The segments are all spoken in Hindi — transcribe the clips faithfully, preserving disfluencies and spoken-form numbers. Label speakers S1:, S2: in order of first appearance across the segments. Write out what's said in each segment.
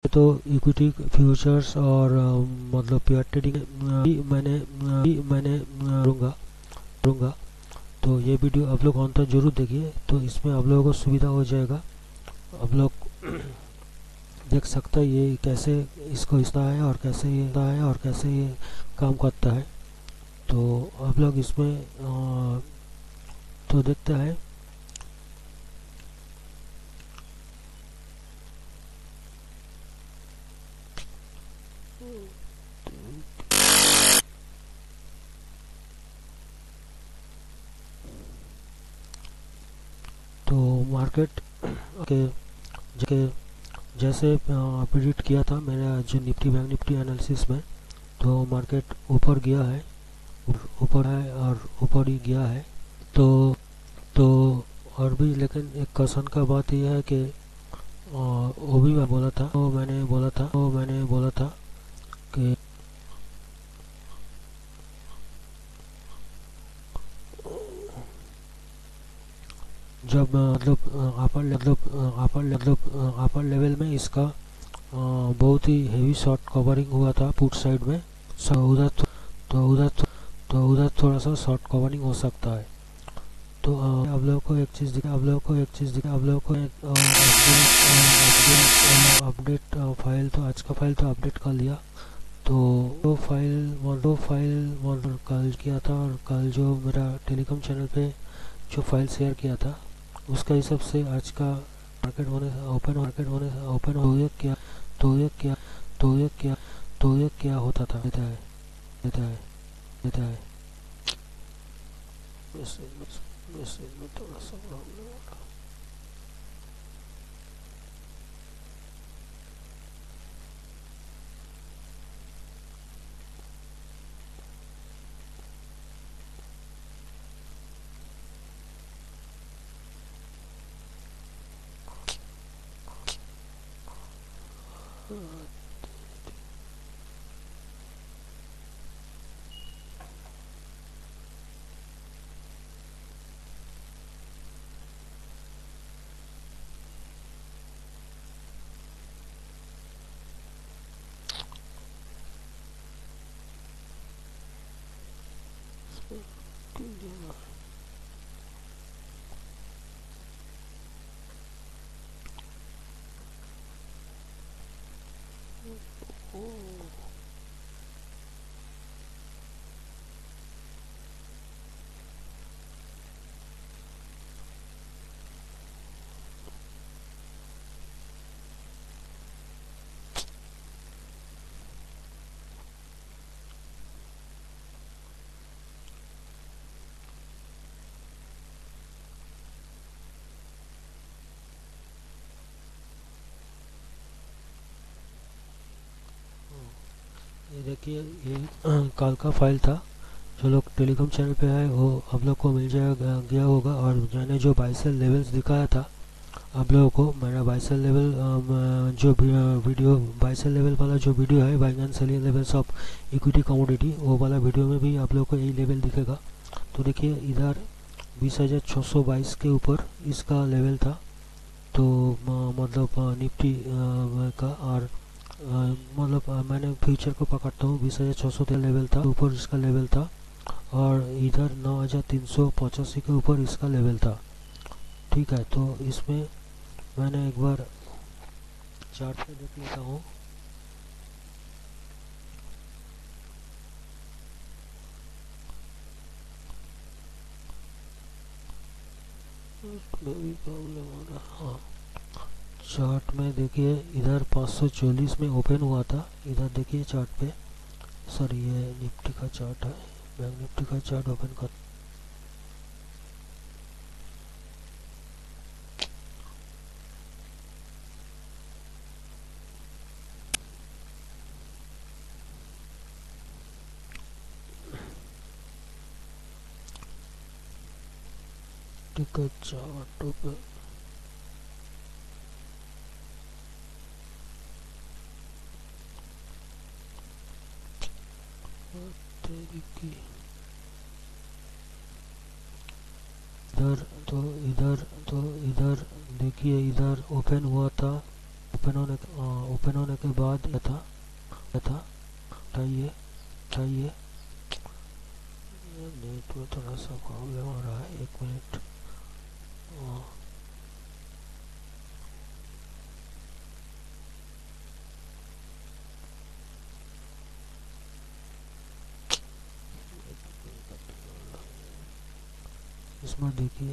S1: तो इक्विटी फ्यूचर्स और अ, मतलब पेयर ट्रेडिंग भी मैंने भी मैंने करूँगा करूँगा तो ये वीडियो आप लोग अंत तक जरूर देखिए, तो इसमें आप लोगों को सुविधा हो जाएगा। आप लोग देख सकते हैं ये कैसे इसको हिस्सा है और कैसे ये है और कैसे ये काम करता है। तो आप लोग इसमें अ, तो देखते हैं। तो मार्केट के के जैसे प्रिडिक्ट किया था मेरा जो निफ्टी बैंक निफ्टी एनालिसिस में, तो मार्केट ऊपर गया है, ऊपर है और ऊपर ही गया है। तो तो और भी लेकिन एक कंसर्न का बात यह है कि अ, वो भी मैं बोला था वो मैंने बोला था वो मैंने बोला था कि जब अ, मतलब अपर मतलब अपर मतलब अपर लेवल में इसका अ, बहुत ही हेवी शॉर्ट कवरिंग हुआ था पुट साइड में। सो उधर थो- तो उधर थो- तो उधर थोड़ा सा शॉर्ट कवरिंग हो सकता है। तो अ, आप लोगों को एक चीज़ दिखा आप लोगों को एक चीज़ दिखा आप लोगों को एक अपडेट फाइल तो आज का फाइल तो अपडेट कर लिया। तो वो फाइल वो फाइल मॉडल कल किया था, और कल जो मेरा टेलीकॉम चैनल पे जो फाइल शेयर किया था उसका हिसाब से आज का मार्केट होने ओपन मार्केट होने ओपन हो ये क्या तो ये क्या तो ये क्या तो ये क्या होता था देता है देता है देता है वैसे वैसे में थोड़ा सा प्रॉब्लम हो रहा है। ये देखिए ये कल का फाइल था। जो लोग टेलीकॉम चैनल पे आए वो आप लोग को मिल जाएगा गया होगा। और मैंने जो बाइसेल लेवल्स दिखाया था आप लोगों को, मेरा बाइसेल लेवल जो वीडियो बाइसेल लेवल वाला जो वीडियो है buying and selling levels of equity commodity, वो वाला वीडियो में भी आप लोगों को यही लेवल दिखेगा। तो देखिए इधर बीस हज़ार छः सौ बाईस के ऊपर इसका लेवल था। तो म- मतलब अ, निफ्टी अ, का और अ, मतलब अ, मैंने फ्यूचर को पकड़ता हूँ, बीस हज़ार छः सौ लेवल था ऊपर इसका लेवल था। और इधर नौ हज़ार तीन सौ पचासी के ऊपर इसका लेवल था। ठीक है, तो इसमें मैंने एक बार चार्ट पे देख लेता हूँ। इसमें भी प्रॉब्लम हो रहा। हाँ, चार्ट में देखिए इधर पाँच सौ चालीस में ओपन हुआ था। इधर देखिए चार्ट पे, सर ये निफ्टी का चार्ट है, बैंक निफ्टी का चार्ट ओपन कर। निफ्टी का चार्ट ओपन की इधर तो इधर तो इधर देखिए इधर ओपन हुआ था ओपन होने ओपन होने के बाद यह था यह था चाहिए चाहिए नेट में थोड़ा सा प्रॉब्लम हो रहा है, एक मिनट। अ, इसमें देखिए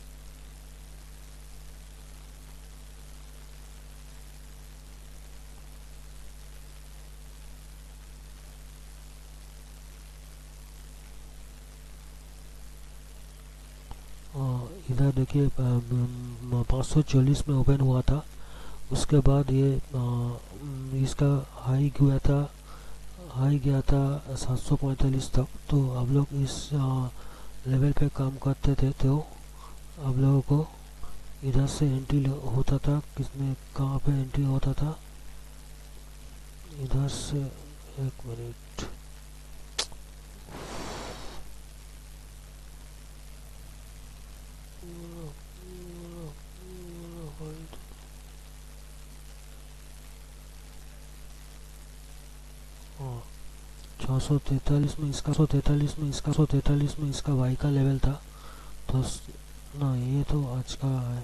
S1: अ, इधर देखिए पाँच सौ चालीस में ओपन हुआ था। उसके बाद ये अ, इसका हाई गया था हाई गया था सात सौ पैंतालीस तक। तो आप लोग इस लेवल पे काम करते थे तो आप लोगों को इधर से एंट्री होता था। किसमें कहाँ पे एंट्री होता था? इधर से, एक मिनट। हाँ, छः सौ तैतालीस में इसका सौ तैतालीस में इसका सौ तैतालीस में इसका वाई का लेवल था। तो ना, ये तो आज का है,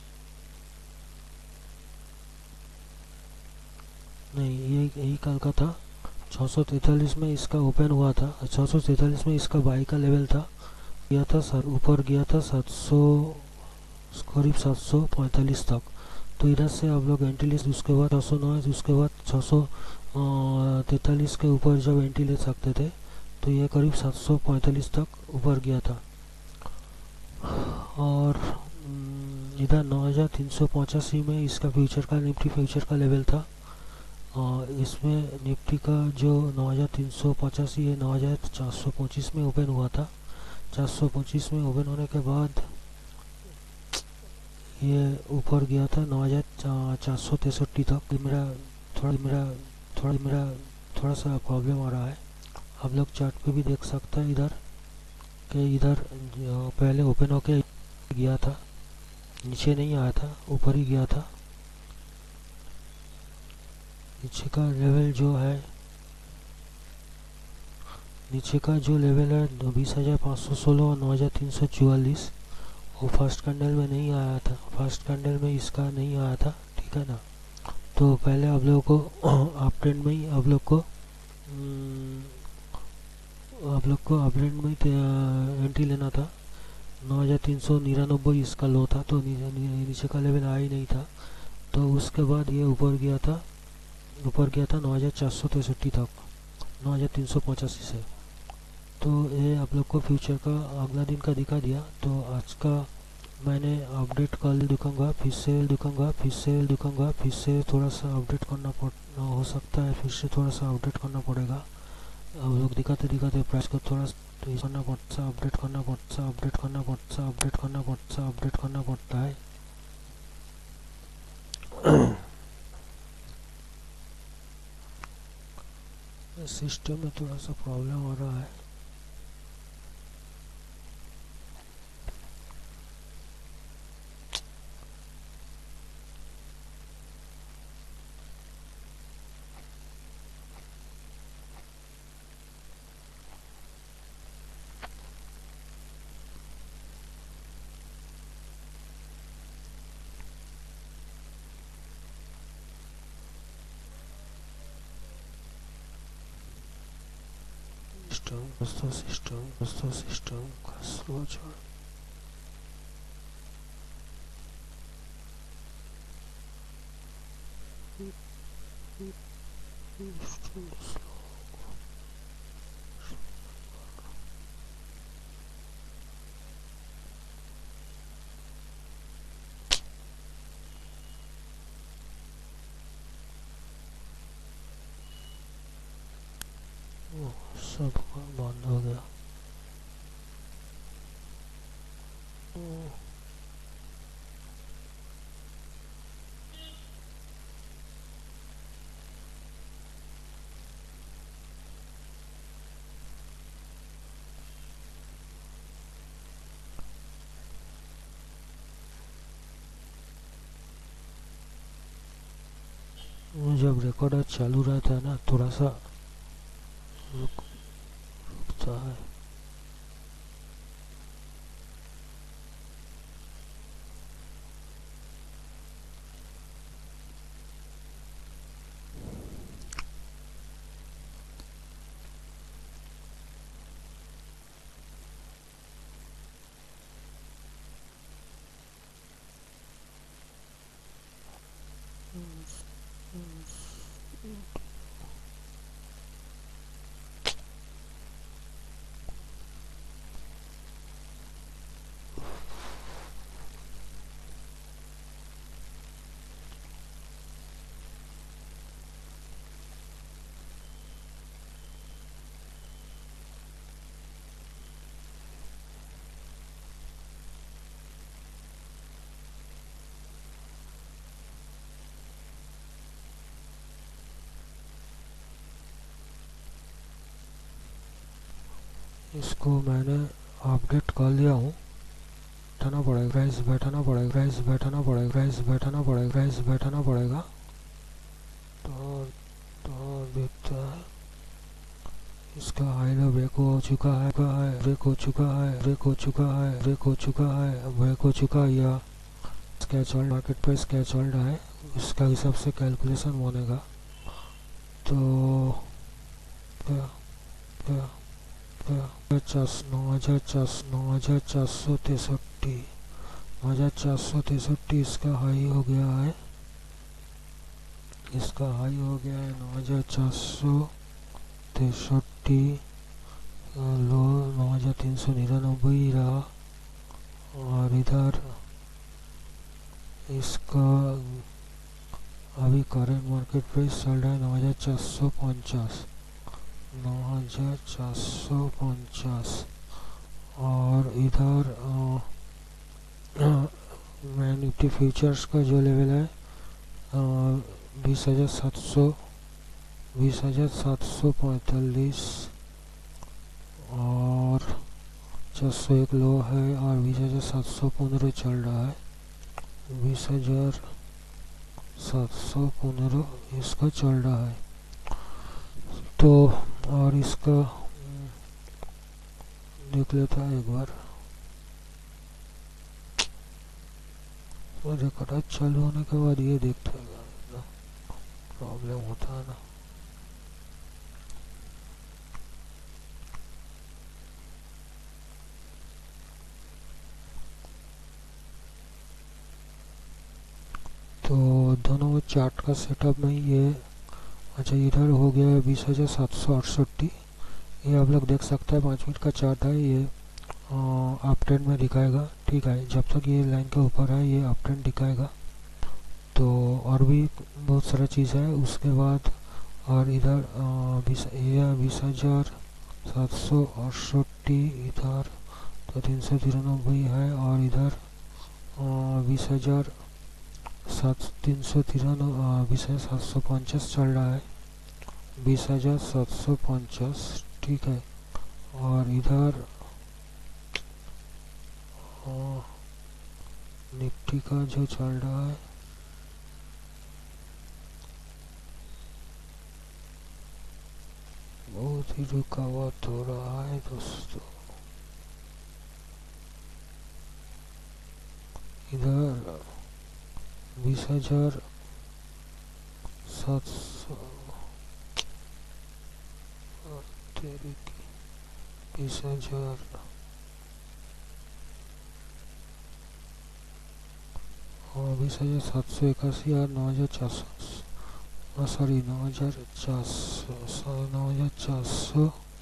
S1: नहीं ये यही कल का था। छः सौ तैतालीस में इसका ओपन हुआ था, छः सौ तैतालीस में इसका बाई का लेवल था। गया था सर, ऊपर गया था सात सौ, करीब सात सौ पैंतालीस तक। तो इधर से आप लोग एंट्री ले, उसके बाद छः सौ नौ, उसके बाद छः सौ तैतालीस के ऊपर जब एंट्री ले सकते थे तो ये करीब सात सौ पैंतालीस तक ऊपर गया था। और इधर नौ हज़ार तीन सौ पचासी में इसका फ्यूचर का निफ्टी फ्यूचर का लेवल था। और इसमें निफ्टी का जो नौ हज़ार तीन सौ पचासी है, नौ हज़ार चार सौ पच्चीस में ओपन हुआ था। चार सौ पच्चीस में ओपन होने के बाद ये ऊपर गया था नौ हज़ार चार सौ तिरसठ तक। मेरा थोड़ा मेरा थोड़ा मेरा थोड़ा सा प्रॉब्लम आ रहा है। आप लोग चार्ट पे भी देख सकते हैं इधर कि इधर पहले ओपन होके गया था, नीचे नहीं आया था, ऊपर ही गया था। नीचे का लेवल जो है नीचे का जो लेवल है बीस हज़ार पाँच सौ सोलह और नौ हज़ार तीन सौ चौवालीस, वो फर्स्ट कैंडल में नहीं आया था। फर्स्ट कैंडल में इसका नहीं आया था, ठीक है ना। तो पहले आप लोगों को अप ट्रेंड में ही आप लोग को आप लोग को अप ट्रेंड में ही एंट्री लेना था। नौ हज़ार तीन सौ निन्यानवे इसका लो था, तो नीचे का लेवल आया ही नहीं था। तो उसके बाद ये ऊपर गया था ऊपर गया था नौ हज़ार चार सौ तिरसठ तक, नौ हज़ार तीन सौ पचासी से। तो ये आप लोग को फ्यूचर का अगला दिन का दिखा दिया। तो आज का मैंने अपडेट कल दिखाऊंगा, फिर से दिखाऊंगा, फिर से दिखाऊंगा, फिर से थोड़ा सा अपडेट करना पड़ हो सकता है, फिर से थोड़ा सा अपडेट करना पड़ेगा। अब लोग दिखाते दिखाते प्राइस को थोड़ा करना पड़ता अपडेट करना पड़ता अपडेट करना पड़ता अपडेट करना पड़ता अपडेट करना पड़ता है। सिस्टम में थोड़ा सा प्रॉब्लम हो रहा है। सिस्टम दोस्तों सिस्टम दोस्तों सिस्टम का स्लो चल सब बंद हो गया। जब रिकॉर्डर चालू रहता है ना थोड़ा सा रुक रुकता है। इसको मैंने अपडेट कर लिया हूँ। बैठाना पड़ेगा प्राइस बैठाना पड़ेगा प्राइस बैठाना पड़ेगा प्राइस बैठाना पड़ेगा प्राइस बैठाना पड़ेगा तो तो देखता है। इसका हाई लो ब्रेक हो चुका है ब्रेक हो चुका है ब्रेक हो चुका है ब्रेक हो चुका है ब्रेक हो चुका है या sketch hold market price sketch hold है। इसका हिसाब से कैलकुलेशन बनेगा। तो क्या क्या पचास नौ हजार चार नौ हजार चार सौ तिरसठी नौ हजार चार सौ तिरसठी इसका हाई हो गया है। इसका हाई हो गया है नौ हजार चार सौ तिरसठी। लो नौ हजार तीन सौ निन्यानबे ही रहा। और इधर इसका अभी करंट मार्केट प्राइस चल रहा है नौ हजार चार सौ पचास नौ हजार चार सौ पचास। और इधर बैंक निफ्टी फ्यूचर्स का जो लेवल है बीस हजार सात सौ बीस हजार सात सौ पैंतालीस और चार सौ एक लो है और बीस हजार सात सौ पंद्रह चल रहा है। बीस हजार सात सौ पंद्रह इसका चल रहा है। तो और इसका देख लेता है एक बार। रिकॉर्ड चालू होने के बाद ये देखता है प्रॉब्लम होता है ना। तो दोनों चार्ट का सेटअप में ये अच्छा इधर हो गया है बीस हजार सात सौ अड़सठी। ये आप लोग देख सकते हैं पाँच मिनट का चार्ट है। ये अप ट्रेंड में दिखाएगा। ठीक है जब तक ये लाइन के ऊपर है ये अप ट्रेंड दिखाएगा। तो और भी बहुत सारा चीज़ है उसके बाद। और इधर बीस ये बीस हजार सात सौ अड़सठी इधर तो तीन सौ तिरानबे है। और इधर बीस हजार सात तीन सौ तिरानवे बीस हजार सात सौ पचास चल रहा है बीस हजार सात सौ पचास। ठीक है और इधर निफ्टी का जो चल रहा है बहुत ही रुकावट हो रहा है दोस्तों। इधर बीस हजार सात सौ बीस हजार और बीस हजार सात सौ इक्यासी और नौ हजार चार सौ सॉरी नौ हजार चार सौ नौ हजार चार सौ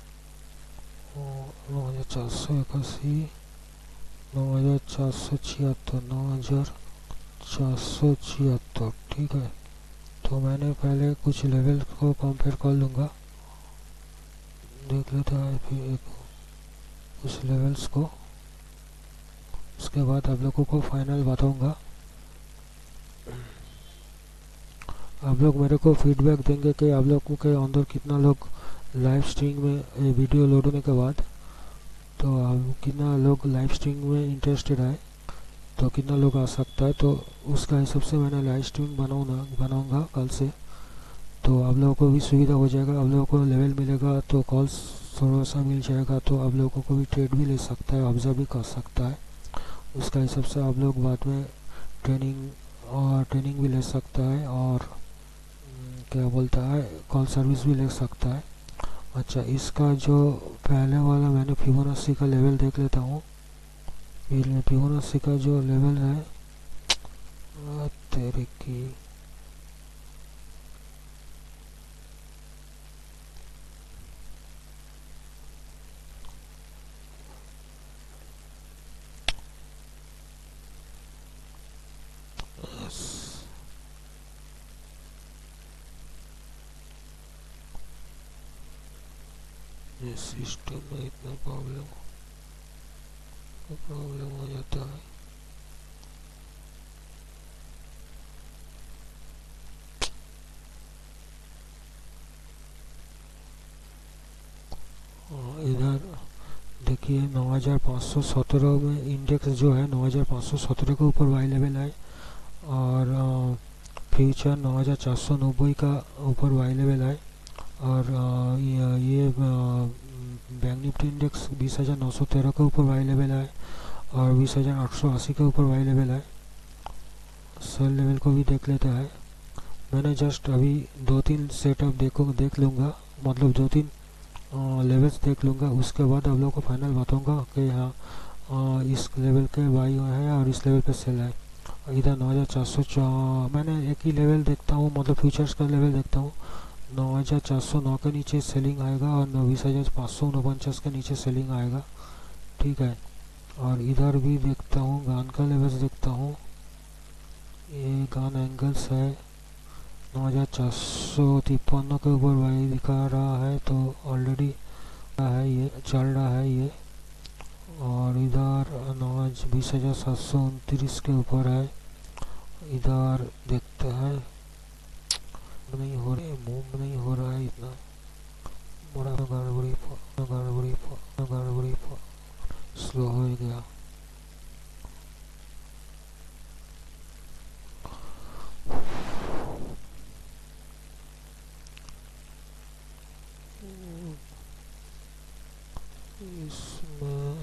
S1: नौ हजार चार सौ इक्यासी नौ हजार चार सौ छिहत्तर नौ हजार चार सौ छिहत्तर। ठीक है तो मैंने पहले कुछ लेवल को कंपेयर कर लूँगा। देख लेता है फिर एक कुछ लेवल्स को उसके बाद आप लोगों को फाइनल बताऊँगा। आप लोग मेरे को फीडबैक देंगे कि आप लोगों के अंदर कितना लोग लाइव स्ट्रीम में वीडियो लोड होने के बाद तो आप कितना लोग लाइव स्ट्रीम में इंटरेस्टेड है तो कितना लोग आ सकता है। तो उसका हिसाब से मैंने लाइव स्ट्रीम बनाऊँगा बनाऊँगा कल से। तो आप लोगों को भी सुविधा हो जाएगा, आप लोगों को लेवल मिलेगा तो कॉल्स थोड़ा सा मिल जाएगा, तो आप लोगों को भी ट्रेड भी ले सकता है, ऑब्जर्व भी कर सकता है। उसका हिसाब से आप लोग बाद में ट्रेनिंग और ट्रेनिंग भी ले सकता है, और हम्म, क्या बोलता है, कॉल सर्विस भी ले सकता है। अच्छा, इसका जो पहले वाला मैंने फिबोनाची का लेवल देख लेता हूँ। ये फिबोनाची का जो लेवल है, आ, तेरे की ये सिस्टम में इतना प्रॉब्लम प्रॉब्लम हो जाता है। हाँ, इधर देखिए नौ हज़ार पाँच सौ सत्रह में इंडेक्स जो है नौ हज़ार पाँच सौ सत्रह के ऊपर वाई लेवल है, और फ्यूचर नौ हज़ार चार सौ नब्बे का ऊपर वाई लेवल है, और आ, ये, ये बैंक निफ्टी इंडेक्स बीस हज़ार नौ सौ तेरह के ऊपर वाई लेवल है, और बीस हज़ार आठ सौ अस्सी के ऊपर वाई लेवल है। सेल लेवल को भी देख लेता है। मैंने जस्ट अभी दो तीन सेटअप देखो देख लूँगा, मतलब दो तीन लेवल्स देख लूँगा, उसके बाद आप लोगों को फाइनल बताऊँगा कि हाँ आ, इस लेवल के बाई है और इस लेवल पे सेल है। इधर नौ हज़ार चार सौ मैंने एक ही लेवल देखता हूँ, मतलब फ्यूचर्स का लेवल देखता हूँ। नौ हज़ार चार सौ नौ के नीचे सेलिंग आएगा, और बीस हज़ार पाँच सौ उनपचास के नीचे सेलिंग आएगा, ठीक है। और इधर भी देखता हूँ, गान का लेवल्स देखता हूँ। ये गान एंगल्स है नौ हज़ार चार सौ तिप्पन के ऊपर वाई दिखा रहा है, तो ऑलरेडी है, ये चल रहा है ये। और इधर नौ बीस हज़ार सात सौ उनतीस के ऊपर है। इधर देखते हैं, नहीं हो रहा, मूव नहीं हो रहा है इतना, बड़ा गड़बड़ी गड़बड़ी गड़बड़ी स्लो हो गया। इसमें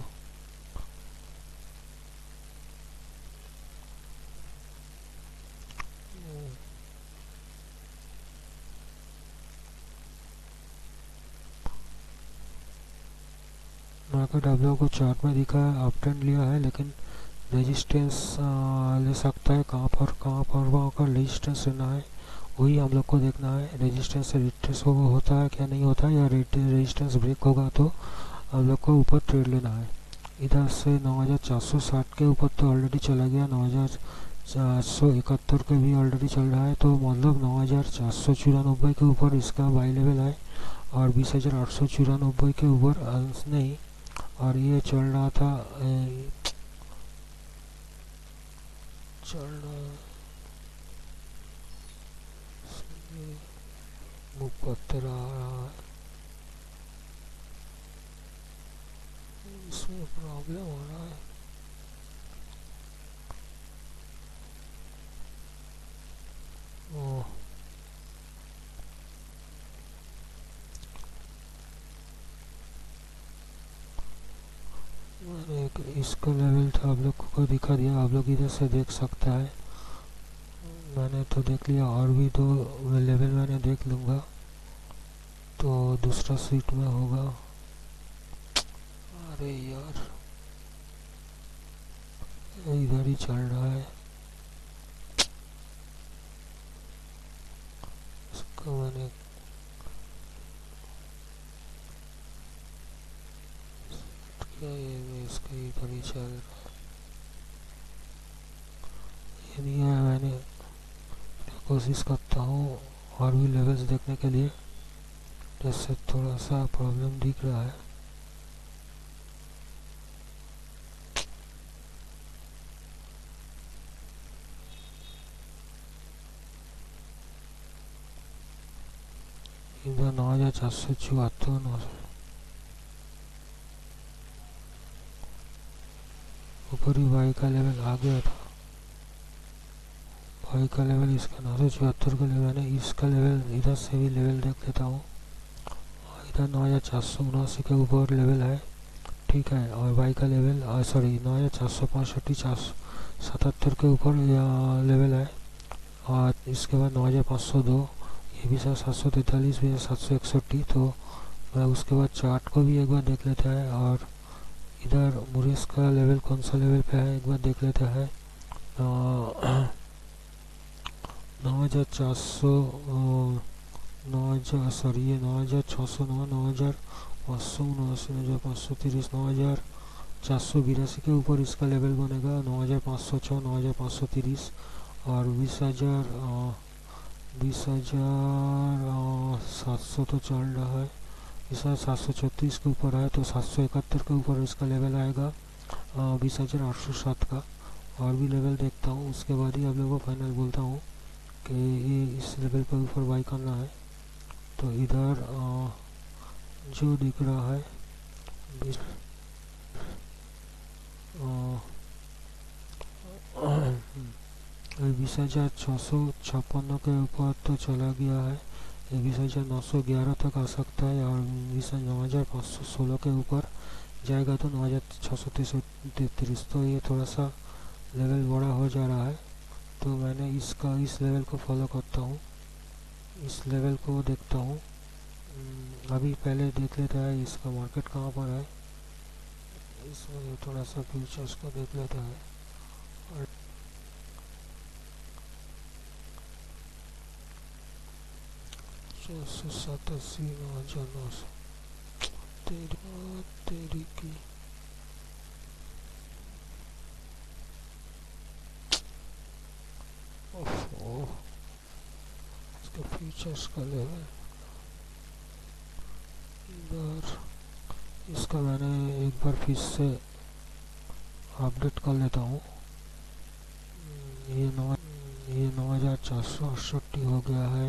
S1: मार्केट आप लोगों को चार्ट में दिखा है अप ट्रेंड लिया है, लेकिन रेजिस्टेंस ले सकता है, कहाँ पर कहाँ पर वहाँ का रेजिस्टेंस लेना है वही हम लोग को देखना है। रेजिस्टेंस से रिट्रेस होगा होता है क्या नहीं होता है, या रेजिस्टेंस ब्रेक होगा तो हम लोग को ऊपर ट्रेड लेना है। इधर से नौ हज़ार चार सौ साठ के ऊपर तो ऑलरेडी चला गया, नौ हज़ार चार सौ इकहत्तर के भी ऑलरेडी चल रहा है, तो मतलब नौ हज़ार चार सौ चौरानबे के ऊपर इसका बाई लेवल है, और बीस हज़ार आठ सौ चौरानबे के ऊपर अंश नहीं। और ये चल रहा था ए, चल रहा मुकद्दर आ रहा है, इसमें प्रॉब्लम हो रहा है। ओ, मैंने एक इसका लेवल था आप लोग को दिखा दिया, आप लोग इधर से देख सकता है। मैंने तो देख लिया, और भी दो लेवल मैंने देख लूँगा, तो दूसरा सीट में होगा। अरे यार, इधर ही चल रहा है, इसका मैंने क्या ये इसका इधर ही चल रहा है, ये नहीं है। मैंने कोशिश करता हूँ और भी लेवल्स देखने के लिए, जैसे थोड़ा सा प्रॉब्लम दिख रहा है। इधर नौ हज़ार चार सौ चौहत्तर नौ ऊपर ही वाई का लेवल आ गया था, वाई का लेवल इसका नौ सौ चौहत्तर का लेवल है। इसका लेवल इधर से भी लेवल देख लेता हूँ। इधर नौ हज़ार चार सौ उनासी के ऊपर लेवल है, ठीक है। और वाई का लेवल सॉरी नौ हज़ार चार सौ पैंसठ चार सौ सतहत्तर के ऊपर लेवल है। और इसके बाद नौ हज़ार पाँच सौ दो, ये भी सर सात सौ तैंतालीस भी है, सात सौ इकसठ। तो उसके बाद चार्ट को भी एक बार देख लेता है। और इधर मुरेस का लेवल कौन सा लेवल पे है एक बार देख लेता है। नौ हज़ार चार सौ नौ हज़ार सॉरी ये नौ हज़ार छः सौ नौ, नौ हज़ार पाँच सौ उनासी, नौ हज़ार पाँच सौ तीस, नौ हज़ार चार सौ बिरासी के ऊपर इसका लेवल बनेगा। नौ हज़ार पाँच सौ छः, नौ हज़ार पाँच सौ तीस और बीस हज़ार बीस हज़ार सात सौ तो चल रहा है। इस सात सौ चौंतीस के ऊपर है तो सात सौ इकहत्तर के ऊपर इसका लेवल आएगा बीस हज़ार आठ सौ सात का। और भी लेवल देखता हूँ, उसके बाद ही आप लोगों को फाइनल बोलता हूँ कि ये इस लेवल पर ऊपर बाई करना है। तो इधर आ, जो दिख रहा है बीस बीस हज़ार छः सौ छप्पन के ऊपर तो चला गया है। ये बीस हज़ार नौ सौ ग्यारह तक आ सकता है और बीस नौ हज़ार पाँच सौ सोलह के ऊपर जाएगा तो नौ हज़ार छः सौ तैंतीस। तो ये थोड़ा सा लेवल बड़ा हो जा रहा है, तो मैंने इसका इस लेवल को फॉलो करता हूँ, इस लेवल को देखता हूँ। अभी पहले देख लेता है इसका मार्केट कहाँ पर है, इसमें थोड़ा सा फ्यूचर्स को देख लेता है। और छः सौ सतासी, नौ हज़ार नौ सौ तेरी तेरी की ओह इसका फ्यूचर्स का लेवल इधर, इसका मैंने एक बार फिर से अपडेट कर लेता हूँ। ये नौ ये नौ हज़ार चार सौ अड़सठ हो गया है।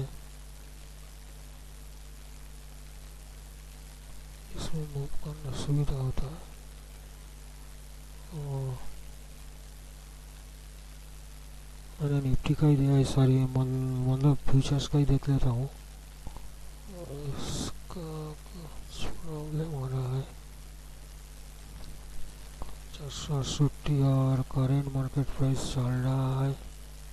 S1: इसमें मूव करना सुविधा होता है। और मैंने निफ्टी का ही दिया है, सारी मतलब फ्यूचर्स का ही देख लेता हूँ। इसका कुछ प्रॉब्लम हो रहा है चार सौ अड़सठ और करेंट मार्केट प्राइस चल रहा है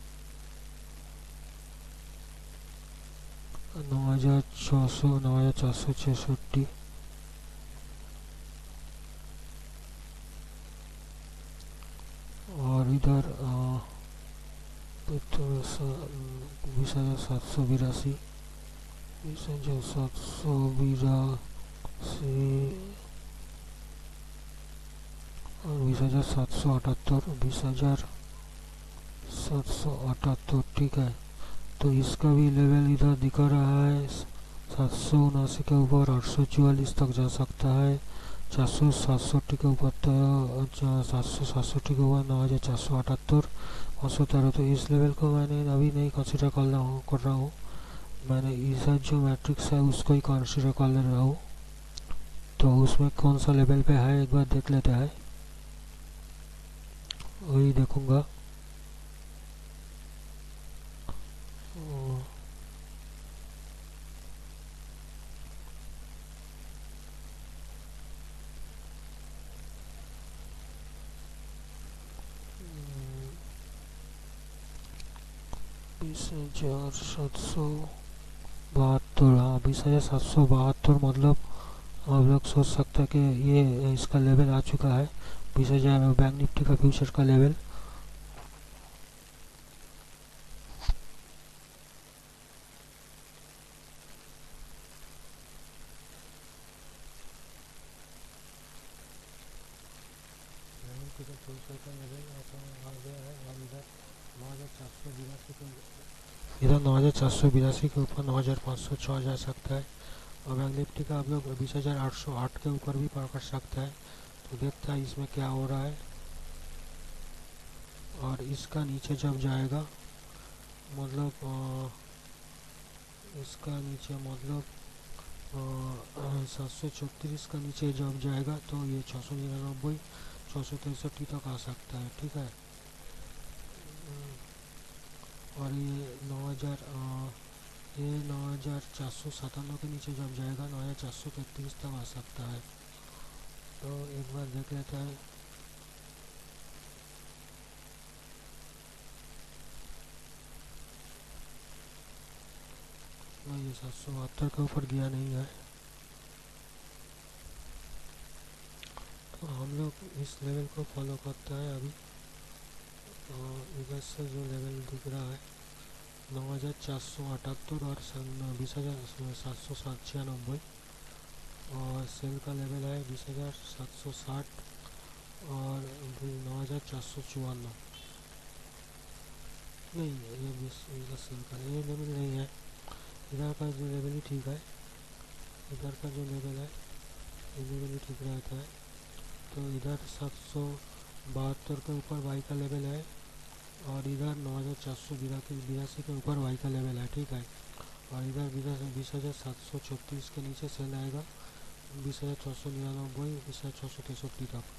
S1: नौ हज़ार छः सौ, नौ हज़ार चार सौ छसठ। और इधर थोड़ा सा बीस हज़ार सात सौ बिरासी, बीस हज़ार सात सौ बिरासी और बीस हज़ार सात सौ अठहत्तर, बीस हज़ार सात सौ अठहत्तर, ठीक है। तो इसका भी लेवल इधर दिखा रहा है सात सौ उनासी के ऊपर आठ सौ चौवालीस तक जा सकता है। चार सौ सातसठ के ऊपर तो सात सौ सातसठ के ऊपर नौ हज़ार चार सौ अठहत्तर, पाँच सौ तेरह। तो इस लेवल को मैंने अभी नहीं कंसिडर कर रहा हूँ कर रहा हूँ मैंने इस जो मैट्रिक्स है उसको ही कंसिडर कर ले रहा हूँ। तो उसमें कौन सा लेवल पे है एक बार देख लेते हैं, वही देखूंगा। बीस हजार सात सौ बहत्तर, हाँ बीस हजार सात सौ बहत्तर मतलब आप लोग सोच सकते हैं कि ये इसका लेवल आ चुका है बीस हजार बैंक निफ्टी का फ्यूचर का लेवल। इधर नौ हज़ार चार सौ बिरासी के ऊपर नौ हज़ार पाँच सौ छः जा सकता है और बैंक निफ्टी का आप लोग बीस हज़ार आठ सौ आठ के ऊपर भी पार कर सकता है। तो देखता है इसमें क्या हो रहा है। और इसका नीचे जब जाएगा मतलब आ, इसका नीचे मतलब सात सौ चौंतीस का नीचे जब जाएगा तो ये छः सौ निन्यानबे छः सौ तिरसठ तक आ सकता है, ठीक है। और ये नौ हज़ार ये नौ हज़ार चार सौ सतानवे के नीचे जब जाएगा नौ हज़ार चार सौ तैंतीस तक आ सकता है। तो एक बार देख लेते हैं। नहीं, ये सात सौ बहत्तर के ऊपर गया नहीं है। तो हम लोग इस लेवल को फॉलो करते हैं अभी। और इधर से जो लेवल दिख रहा है नौ हज़ार चार सौ अठहत्तर और बीस हज़ार सात सौ सात छियानबे, और सेल का लेवल है बीस हज़ार सात सौ साठ और नौ हज़ार चार सौ चौवान्न। नहीं, ये बीस इधर सेल का ये लेवल नहीं है। इधर का जो लेवल ही ठीक है, इधर का जो लेवल है ये लेवल ही ठीक रहता है। तो इधर सात सौ बहत्तर के ऊपर वाई का लेवल है और इधर नौ हज़ार चार सौ बिरासी के ऊपर वाई का लेवल है, ठीक है। और इधर बीस हज़ार सात सौ चौंतीस के नीचे सेल आएगा बीस हज़ार छः सौ निन्यानवे बीस हज़ार छः सौ तिरसठी तक।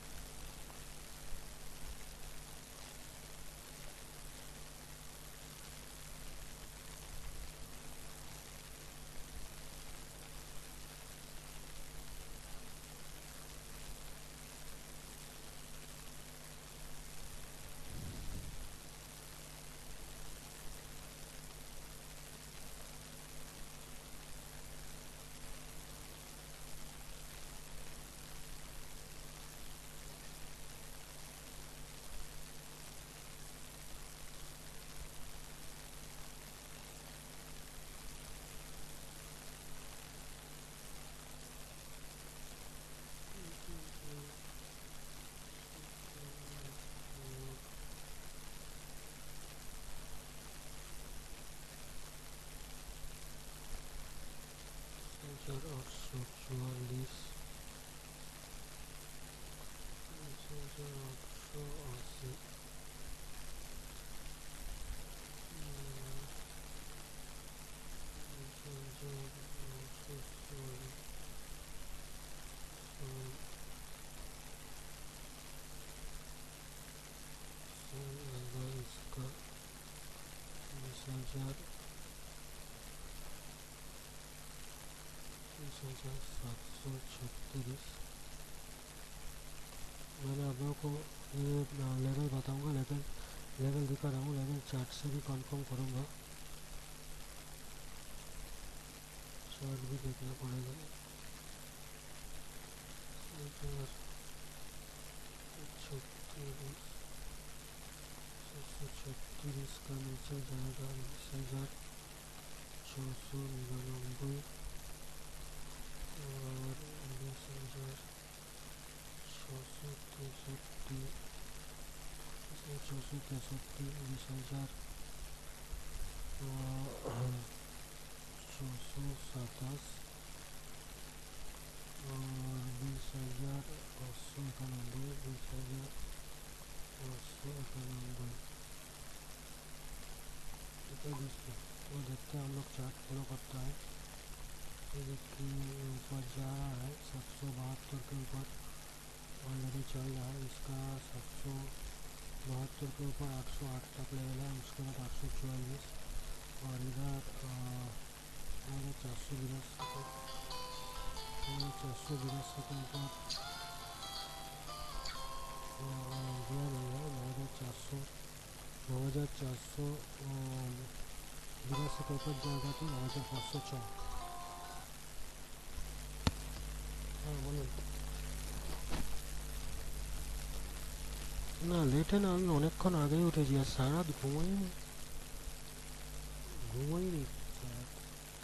S1: हज़ार आठ सौ चौवालीस, हज़ार आठ सौ अस्सी, इसका बीस हज़ार बीस हज़ार सात सौ छत्तीस। मैंने आप लोगों को ये लेवल बताऊंगा, लेवल लेवल दिखा रहा हूँ, लेवल चार्ट से भी कंफर्म करूँगा। चार्ट भी देखना पड़ेगा। छत्तीस छः सौ छत्तीस का नीचे जाएगा बीस हज़ार छः सौ निन्यानवे और बीस हज़ार छः सौ तिरसठी छः सौ तिरसठी बीस हज़ार छः सौ सतास और बीस हज़ार आठ सौ इक्यानवे बीस हज़ार आठ सौ इक्यानवे। ठीक है दोस्तों, तो देखते हैं हम लोग चार्ट फॉलो करता है। ये देखिए ऊपर जा रहा है सात सौ बहत्तर के ऊपर ऑलरेडी चल रहा है। इसका सात सौ बहत्तर के ऊपर आठ सौ आठ तक लेवल है, उसके बाद आठ सौ चौवालीस और इधर चार सौ बिरासी चार सौ बिरासी के ऊपर गया नहीं है। नौ हज़ार चार सौ नौ हज़ार चार सौ बिरासी के ऊपर जाएगा तो नौ हज़ार पाँच सौ चार। हाँ बोलो না, লেটে না, আমি অনেকক্ষণ আগেই উঠেছি আর সারা রাত ঘুমাইনি ঘুমাইনি সারা রাত।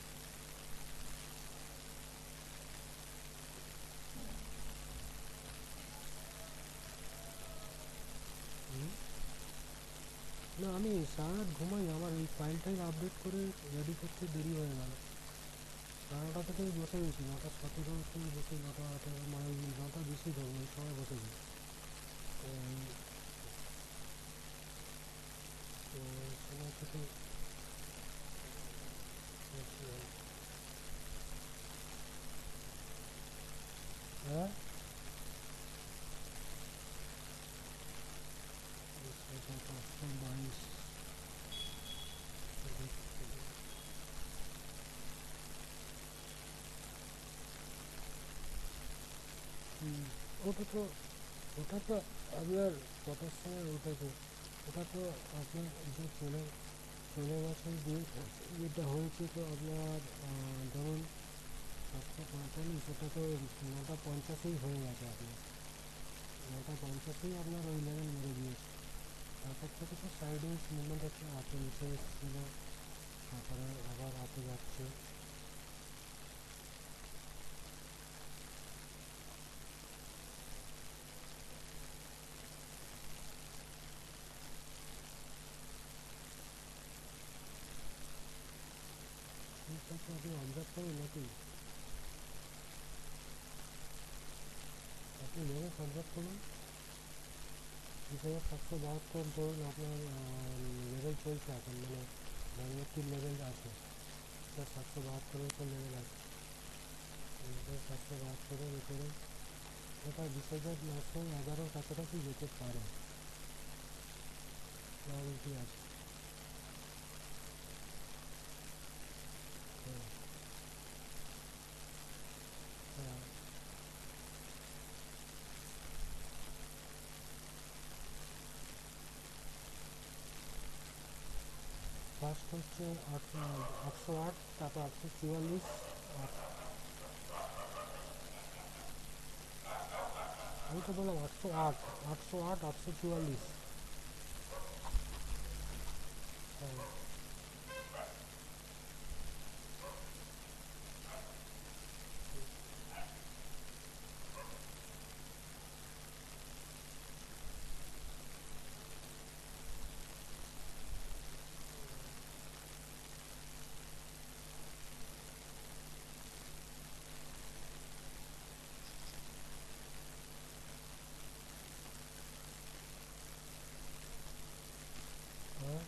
S1: হুম? না, আমি সারা রাত ঘুমাই, আমার এই ফাইলটাই আপডেট করে রেডি করতে দেরি হয়ে গেল। সাড়ে নটা থেকেই বসে গেছি, নটা সতেরো থেকে বসে নটা আঠেরো মানে নটা বেশি ধরো ওই সময় বসেছি। তো তো সময় থেকে হ্যাঁ পাঁচশো বাইশ ওটা তো ওটা তো আপনার কটার সময় ওটাতে ওটা তো আপনার যে চলে চলে গেছে যে যেটা হয়েছে তো আপনার ধরুন সাতশো পঁয়তাল্লিশ ওটা তো নটা পঞ্চাশেই হয়ে গেছে আপনার নটা পঞ্চাশেই আপনার ওই লেভেল মেরে দিয়েছে তারপর থেকে তো সাইড উইন্স মুভমেন্ট হচ্ছে হাতে নিচে এসেছিলো তারপরে আবার হাতে যাচ্ছে ঠিক আছে আপনি অবজার্ভ করুন নাকি আপনি লেভেল অবজার্ভ করুন দুই হাজার সাতশো বাহাত্তর ধরুন আপনার লেভেল চলছে এখন মানে ম্যাগনেটিক লেভেল আছে স্যার সাতশো বাহাত্তরের উপর লেভেল আছে সাতশো বাহাত্তরের উপরে ওটা বিশ হাজার নশো এগারোর কাছাকাছি যেতে পারে প্রবাবিলিটি আছে হ্যাঁ হ্যাঁ ফার্স্ট হচ্ছে আটশো আটশো আট তারপর আটশো চুয়াল্লিশ আমি তো বললাম আটশো আট আটশো আট আটশো চুয়াল্লিশ হ্যাঁ হ্যাঁ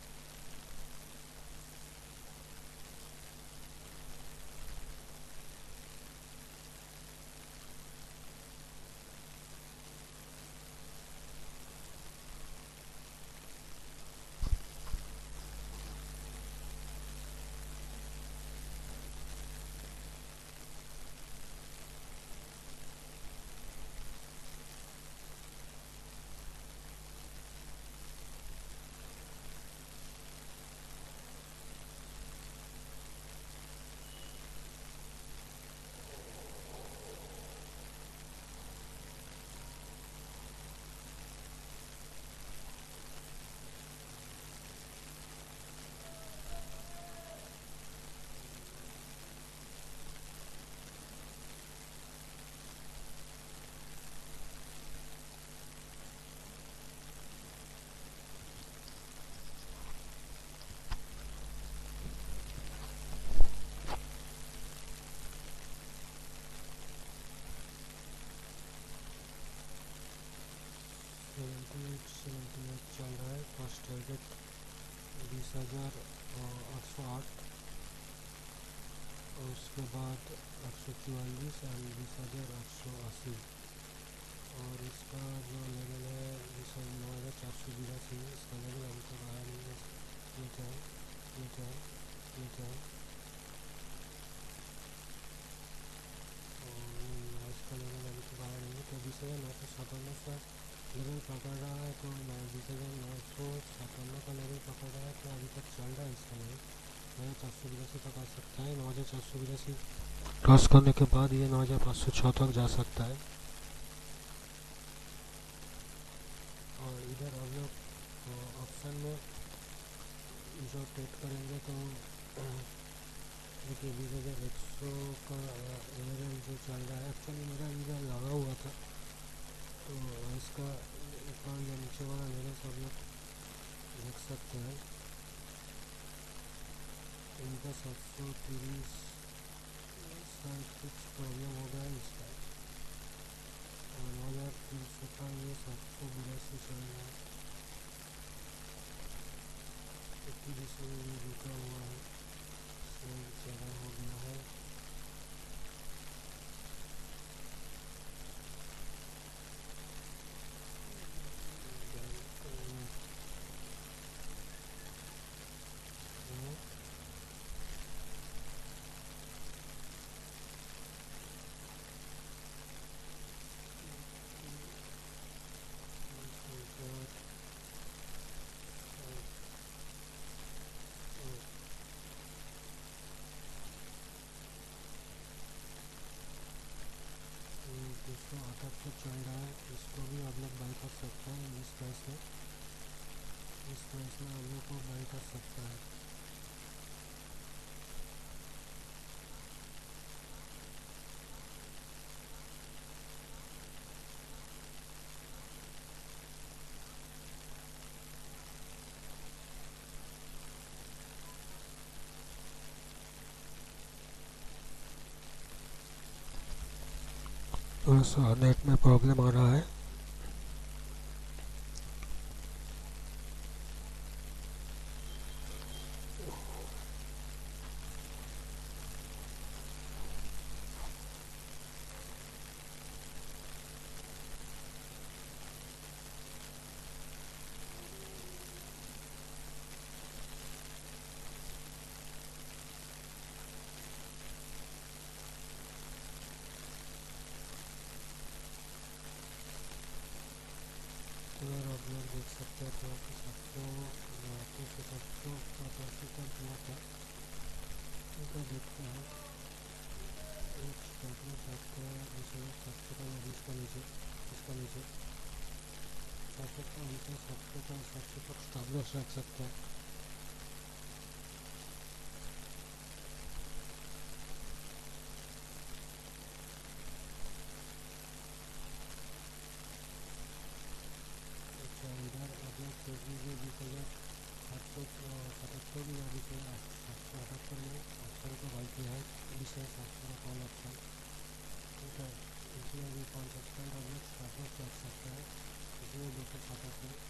S1: सेवेंटी एट सेवेंटी एट चल रहा है फर्स्ट टारगेट बीस हज़ार आठ सौ आठ और उसके बाद आठ सौ चवालीस एंड बीस हज़ार आठ सौ अस्सी और इसका जो लेवल है बीस नौ हज़ार चार सौ बिरासी इसका लेवल हमको बाहर लेते हैं लेते हैं लेते हैं और इसका लेवल अभी तो बाहर नहीं है तो बीस हज़ार नौ सौ सतानवे का लेवल पकड़ रहा है तो बीस हज़ार नौ सौ सतानवे का लेवल पकड़ रहा है तो अभी तक चल रहा है इसका लेवल नौ हज़ार चार सौ बिरासी तक आ सकता है नौ हज़ार चार सौ बिरासी क्रॉस करने के बाद ये नौ हज़ार पाँच सौ छः तक जा सकता है और इधर हम लोग ऑप्शन में जो ट्रेड करेंगे तो देखिए बीस हज़ार एक सौ का लेवल जो चल रहा है एक्चुअली मेरा इधर लगा हुआ था तो इसका ऊपर या नीचे वाला लेवल सब लोग देख सकते हैं इनका सात सौ तीस शायद कुछ प्रॉब्लम हो गया इसका और नौ हज़ार तीन सौ का ये सात सौ बिरासी चल रहा है इक्कीस में ये रुका हुआ है सेल ज़्यादा हो गया है सौ अठहत्तर चल रहा है, इसको भी आप लोग बाई कर सकते हैं। इस प्राइस में इस प्राइस में आप लोग को बाई कर सकता है। थोड़ा सा नेट में प्रॉब्लम आ रहा है। अगर आप लोग देख सकते हैं तो सात सौ नवासी से सात सौ पचासी तक हुआ था। इनको देखते हैं, एक स्टॉप में सकते हैं जिसे सात सौ का या इसका नीचे इसका नीचे सात सौ का नीचे सात सौ का सात सौ तक स्टॉप लॉस रख सकते हैं। अच्छा, इधर आप लोग देख लीजिए बीस हज़ार आठ सौ सतहत्तर भी अभी से सात सौ अठहत्तर में आठ सौ रुपये भाई किया है। बीस हज़ार सात सौ का कॉल ऑप्शन, ठीक है। इसमें भी पाँच परसेंट आप लोग स्टॉप लॉस रख सकते हैं। इसमें दो सौ सात में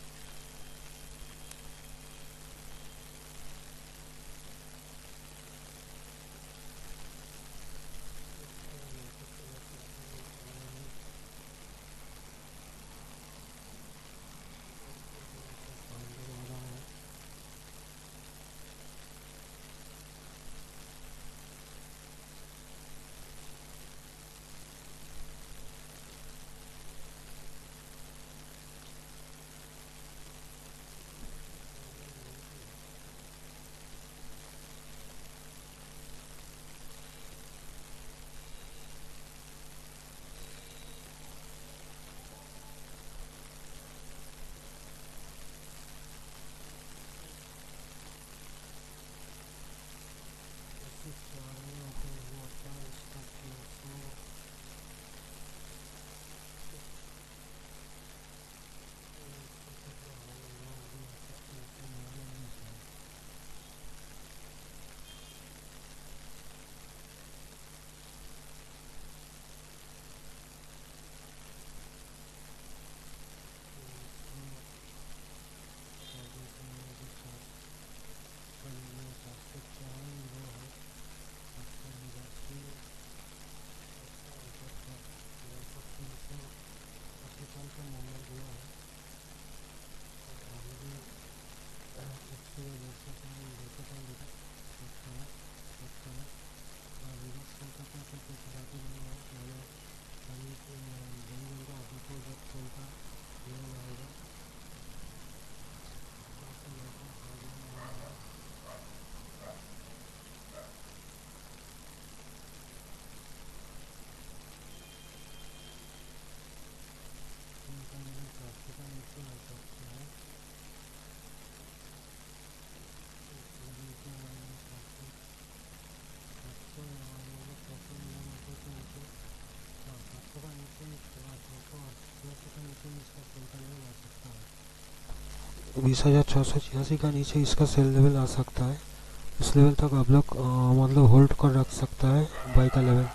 S1: बीस हज़ार छः सौ छियासी का नीचे इसका सेल लेवल आ सकता है। इस लेवल तक आप लोग मतलब होल्ड कर रख सकता है बाई का लेवल।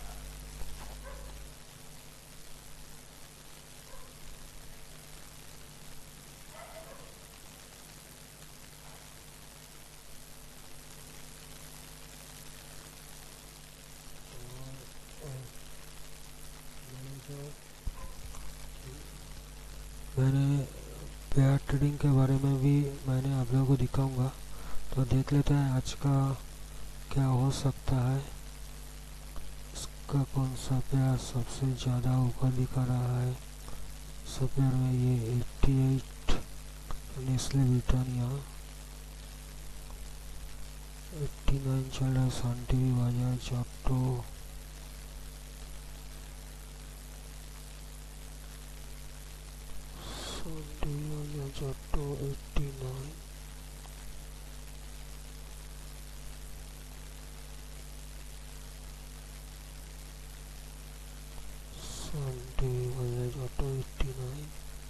S1: मैंने पेयर ट्रेडिंग के बारे में भी मैंने आप लोगों को दिखाऊंगा, तो देख लेते हैं आज का क्या हो सकता है। इसका कौन सा पेयर सबसे ज़्यादा ऊपर दिखा रहा है। सब पेयर में ये अट्ठासी नेस्ले ब्रिटानिया, नवासी चल रहा है सन टीवी, बाजार, जाक्टो, Sun TV Bajaj auto eighty nine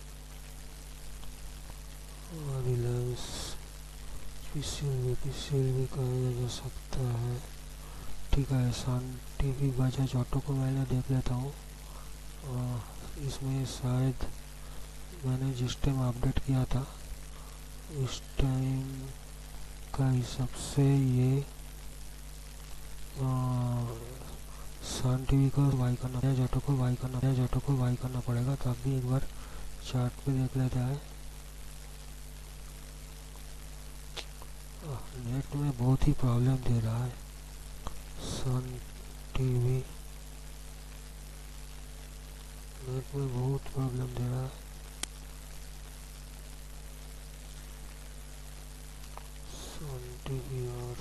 S1: और रिलायंस पीसीएल पीसीएल भी कहा जा सकता है। ठीक है, सन टीवी बजाज ऑटो को मैंने देख लेता हूँ। इसमें शायद मैंने जिस टाइम अपडेट किया था उस टाइम का हिसाब से ये सन टीवी को वाई करना है, ऑटो को वाई करना है, ऑटो को वाई करना पड़ेगा। तो अभी एक बार चार्ट पे देख लेता है। नेट में बहुत ही प्रॉब्लम दे रहा है सन टीवी, नेट में बहुत प्रॉब्लम दे रहा है। सन टीवी और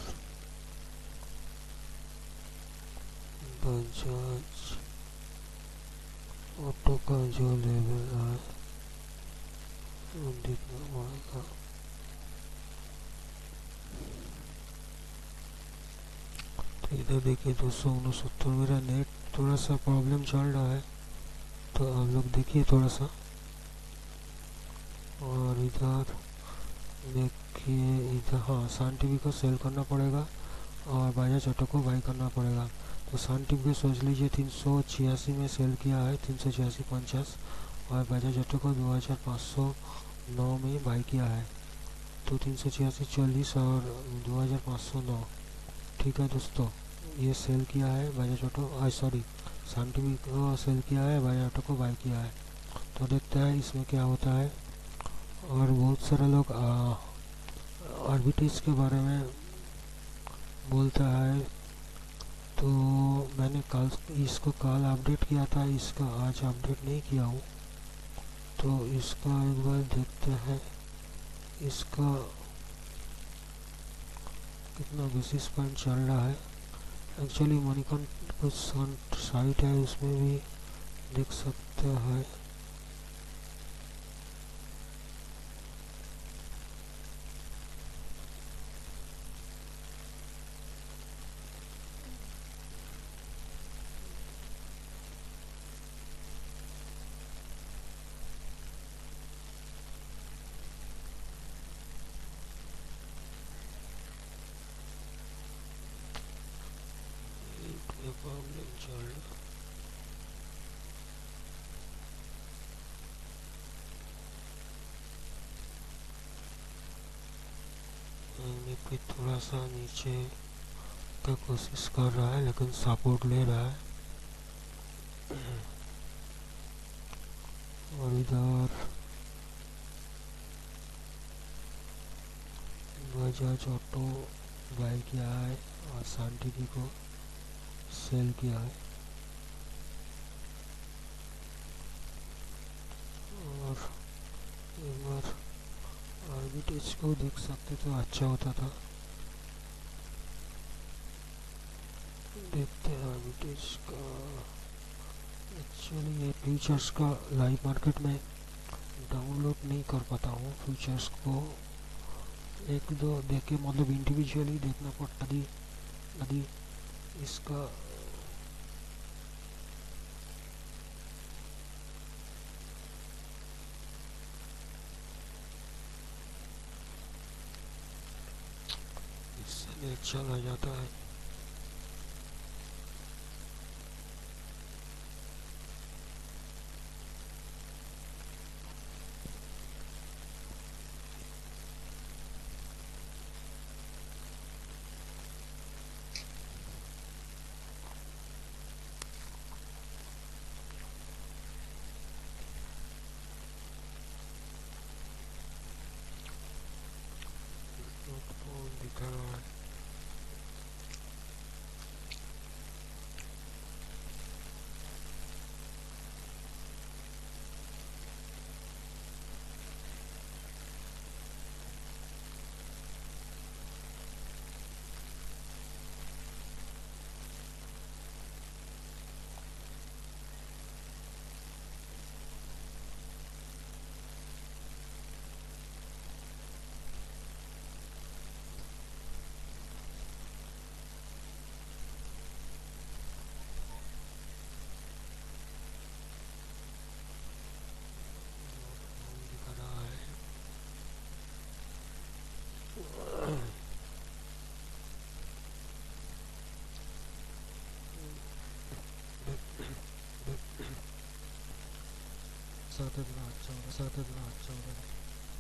S1: बजाज ऑटो का जो लेवल है वो देखना पड़ेगा। तो इधर देखिए दो सौ उनसत्तर, मेरा नेट थोड़ा सा प्रॉब्लम चल रहा है, तो आप लोग देखिए थोड़ा सा। और इधर देखिए, इधर हाँ सन टीवी को सेल करना पड़ेगा और बजाज ऑटो को बाई करना पड़ेगा। तो सन टीवी को सोच लीजिए तीन सौ छियासी में सेल किया है, तीन सौ छियासी पचास, और बजाज ऑटो को दो हज़ार पाँच सौ नौ में बाई किया है। तो तीन सौ छियासी चालीस और दो हज़ार पाँच सौ नौ। ठीक है दोस्तों, ये सेल किया है Bajaj auto, sorry Sun TV को सेल किया है, बजाज ऑटो को बाई किया है। तो देखते हैं इसमें क्या होता है। और बहुत सारे लोग आर्बिट्रेज के बारे में बोलता है, तो मैंने कल इसको कल अपडेट किया था, इसका आज अपडेट नहीं किया हूँ। तो इसका एक बार देखते हैं, इसका कितना बेसिस पॉइंट चल रहा है। एक्चुअली मनीकॉन कुछ साइट है उसमें भी देख सकते हैं। प्रॉब्लम चल रहा पे थोड़ा सा नीचे का कोशिश कर रहा है, लेकिन सपोर्ट ले रहा है। और इधर बजाज ऑटो बाई किया है और सन टीवी को सेल किया है। और एक बार आर्बिट्रेज को देख सकते तो अच्छा होता था। देखते हैं आर्बिट्रेज का। एक्चुअली ये फ्यूचर्स का लाइव मार्केट में डाउनलोड नहीं कर पाता हूँ। फ्यूचर्स को एक दो देख के, मतलब इंडिविजुअली देखना पड़ता है। यदि इसका इससे नेट चला जाता है। दिखा रहा है इतना अच्छा हो रहा है।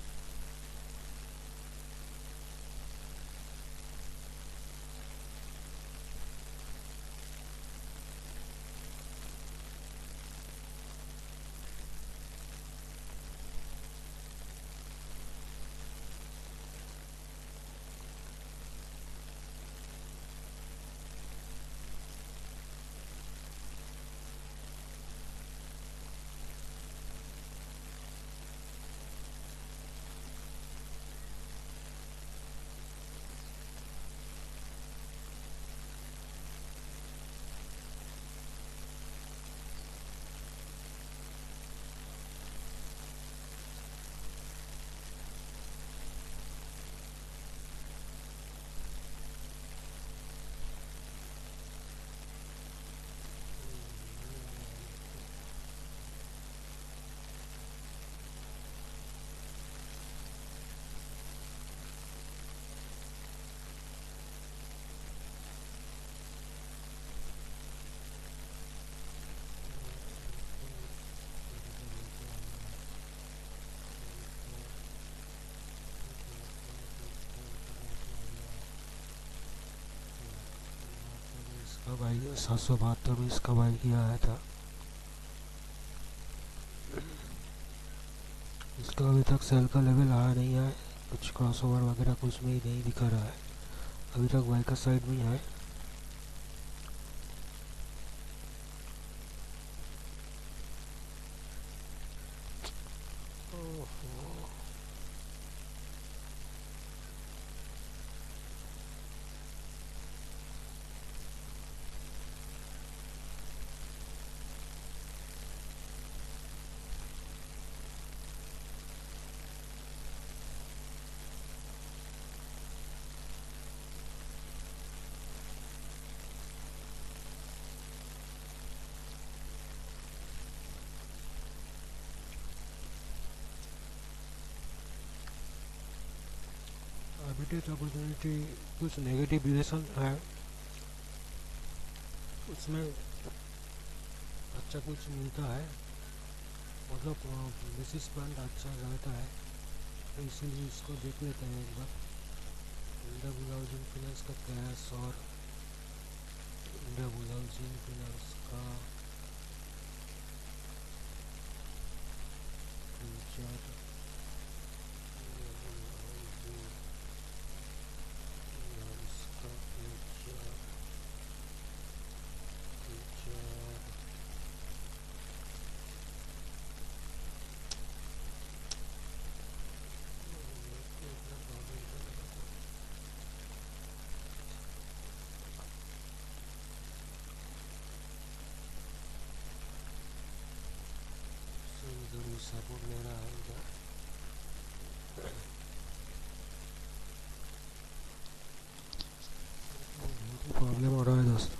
S1: इसका भाई सात सौ बहत्तर में इसका भाई किया आया था। इसका अभी तक सेल का लेवल आया नहीं है, कुछ क्रॉसओवर वगैरह कुछ में ही नहीं दिखा रहा है, अभी तक बाइक का साइड में है। अपडेट अपॉर्चुनिटी कुछ नेगेटिव रिलेशन है, उसमें अच्छा कुछ मिलता है, मतलब बेसिस पॉइंट अच्छा रहता है, तो इसीलिए इसको देख लेते हैं एक बार। इंडिया बुल हाउसिंग फाइनेंस का कैश और इंडिया बुल हाउसिंग फाइनेंस का फ्यूचर, सपोर्ट ले रहा है इधर। प्रॉब्लम हो रहा है दोस्तों।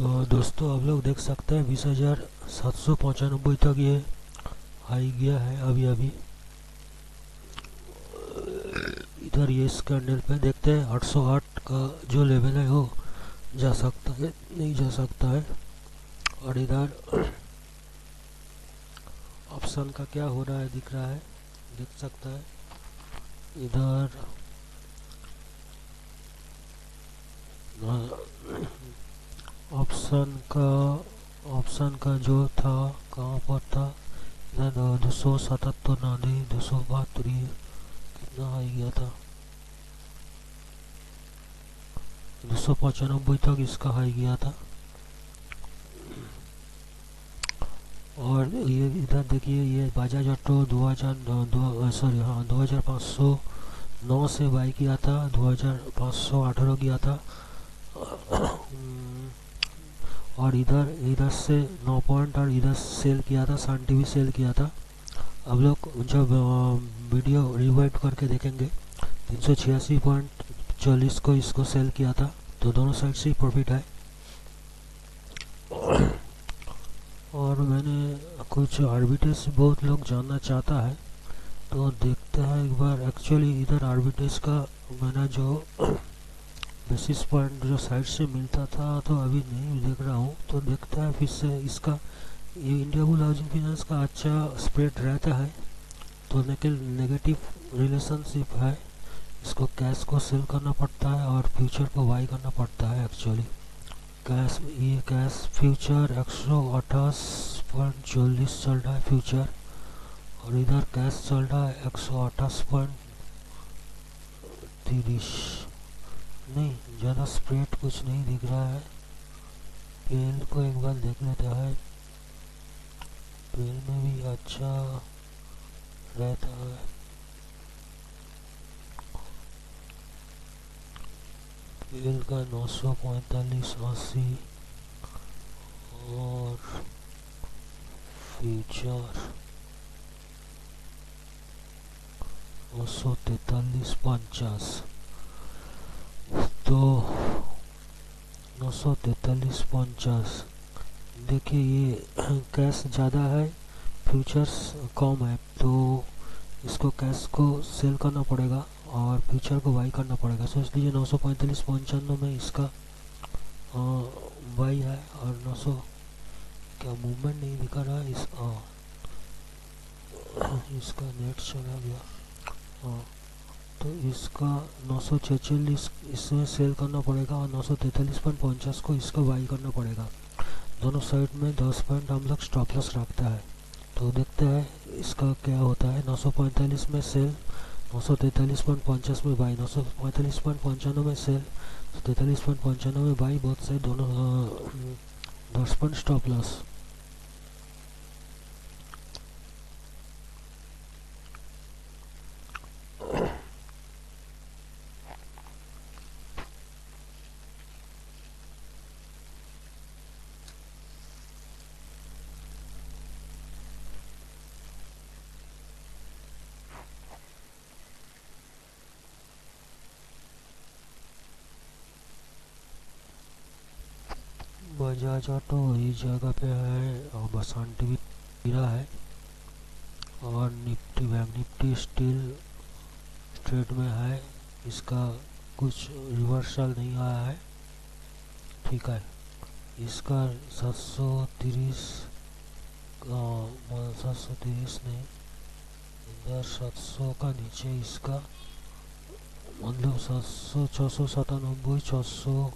S1: तो दोस्तों आप लोग देख सकते हैं बीस हज़ार सात सौ पचानबे तक ये हाई गया है अभी अभी। इधर ये इस कैंडल पे देखते हैं आठ सौ आठ का जो लेवल है वो जा सकता है नहीं जा सकता है। और इधर ऑप्शन का क्या हो रहा है दिख रहा है, देख सकता है इधर ऑप्शन का ऑप्शन का जो था कहाँ पर था, इधर दो सौ सतहत्तर नादी दो सौ बहत्तर कितना आ गया था, दो सौ पचानबे तक इसका हाई गया था। और ये इधर देखिए ये बजाज ऑटो दो हज़ार दो सॉरी हाँ दो हज़ार पाँच सौ नौ से बाई किया था, दो हज़ार पाँच सौ अठारह किया था। और इधर इधर से नौ पॉइंट और इधर सेल किया था, सन टीवी सेल किया था। अब लोग जब वीडियो रिवाइंड करके देखेंगे तीन सौ छियासी पॉइंट चालीस को इसको सेल किया था, तो दोनों साइड से ही प्रॉफिट है। और मैंने कुछ आर्बिट्रेज बहुत लोग जानना चाहता है तो देखते हैं एक बार। एक्चुअली इधर आर्बिट्रेज का मैंने जो बेसिस पॉइंट जो साइड से मिलता था तो अभी नहीं देख रहा हूँ, तो देखते हैं फिर से। इसका ये इंडिया बुल हाउसिंग फाइनेंस का अच्छा स्प्रेड रहता है, तो नेगेटिव रिलेशनशिप है। इसको कैश को सेल करना पड़ता है और फ्यूचर को बाई करना पड़ता है। एक्चुअली कैश ये कैश फ्यूचर एक सौ अट्ठाईस पॉइंट चालीस चल रहा है फ्यूचर, और इधर कैश चल रहा है एक सौ अट्ठाईस पॉइंट तीस। नहीं ज़्यादा स्प्रेड कुछ नहीं दिख रहा है। पेल को एक बार देख लेता है, पेल में भी अच्छा रहता है। पेल का नौ सौ पैंतालीस अस्सी और फ्यूचर नौ सौ तैतालीस पचास, तो नौ सौ तैतालीस पचास। देखिए ये कैश ज़्यादा है, फ्यूचर्स कम है, तो इसको कैश को सेल करना पड़ेगा और फ्यूचर को बाई करना पड़ेगा। सोच लीजिए नौ सौ पैंतालीस पंचानवे में इसका बाई है और नौ सौ क्या मूवमेंट नहीं दिखा रहा है इस आ, इसका नेट चला गया। हाँ तो इसका नौ सौ छियालीस इसमें सेल करना पड़ेगा और नौ सौ तैंतालीस पॉइंट पचास को इसका बाई करना पड़ेगा। दोनों साइड में दस पॉइंट हम लोग स्टॉप लॉस रखता है, तो देखते हैं इसका क्या होता है। नौ सौ पैंतालीस में सेल, नौ सौ तैंतालीस पॉइंट पचास में बाई, नौ सौ पैंतालीस पॉइंट पंचानवे में सेल, तैंतालीस पॉइंट पंचानवे में बाई, बहुत से दोनों दस point stop loss. Bajaj auto इस जगह पे है और बसान टीवी गिरा है, और Nifty bank Nifty steel trade में है, इसका कुछ रिवर्सल नहीं आया है। ठीक है, इसका सात सौ तीस सात सौ तीस नहीं, इधर सात सौ का नीचे इसका मतलब सात सौ छः सौ सतानबे छः सौ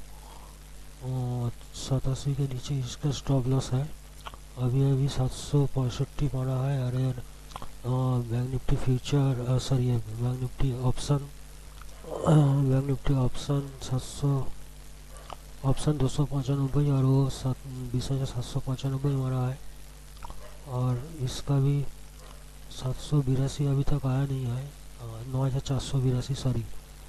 S1: सतासी के नीचे इसका स्टॉप लॉस है। अभी अभी सात सौ पैंसठ मारा है। अरे bank Nifty future sorry bank Nifty option bank Nifty option सात सौ ऑप्शन दो सौ पचानबे और वो सात बीस हज़ार सात सौ पचानबे मारा है, और इसका भी सात सौ बिरासी अभी तक आया नहीं है, नौ हज़ार चार सौ बिरासी सॉरी।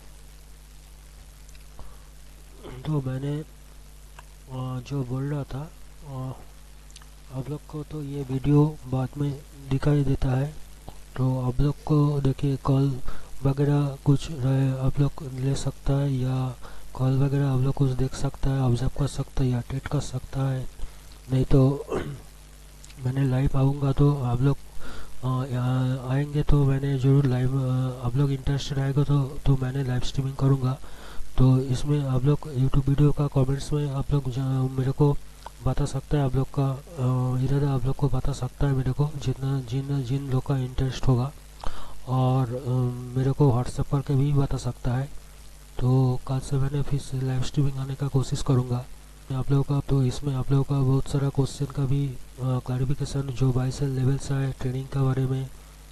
S1: तो मैंने जो बोल रहा था आप लोग को, तो ये वीडियो बाद में दिखाई देता है, तो आप लोग को देखिए कॉल वगैरह कुछ रहे आप लोग ले सकता है, या कॉल वगैरह आप लोग कुछ देख सकता है, ऑब्जर्व कर सकता है या ट्रेड कर सकता है। नहीं तो मैंने लाइव आऊँगा तो आप लोग अ, यहाँ आएंगे तो मैंने ज़रूर लाइव, आप लोग इंटरेस्टेड आएगा तो तो मैंने लाइव स्ट्रीमिंग करूँगा। तो इसमें आप लोग यूट्यूब वीडियो का कमेंट्स में आप लोग ज- मेरे को बता सकता है, आप लोग का अ, इरादा आप लोग को बता सकता है मेरे को, जितना जिन जिन लोग का इंटरेस्ट होगा। और अ, मेरे को व्हाट्सएप करके भी बता सकता है। तो कल से मैंने फिर से लाइव स्ट्रीमिंग आने का कोशिश करूँगा आप लोगों का। तो इसमें आप लोगों का बहुत सारा क्वेश्चन का भी क्लैरिफिकेशन, जो बाई सेल लेवल्स है ट्रेडिंग के बारे में,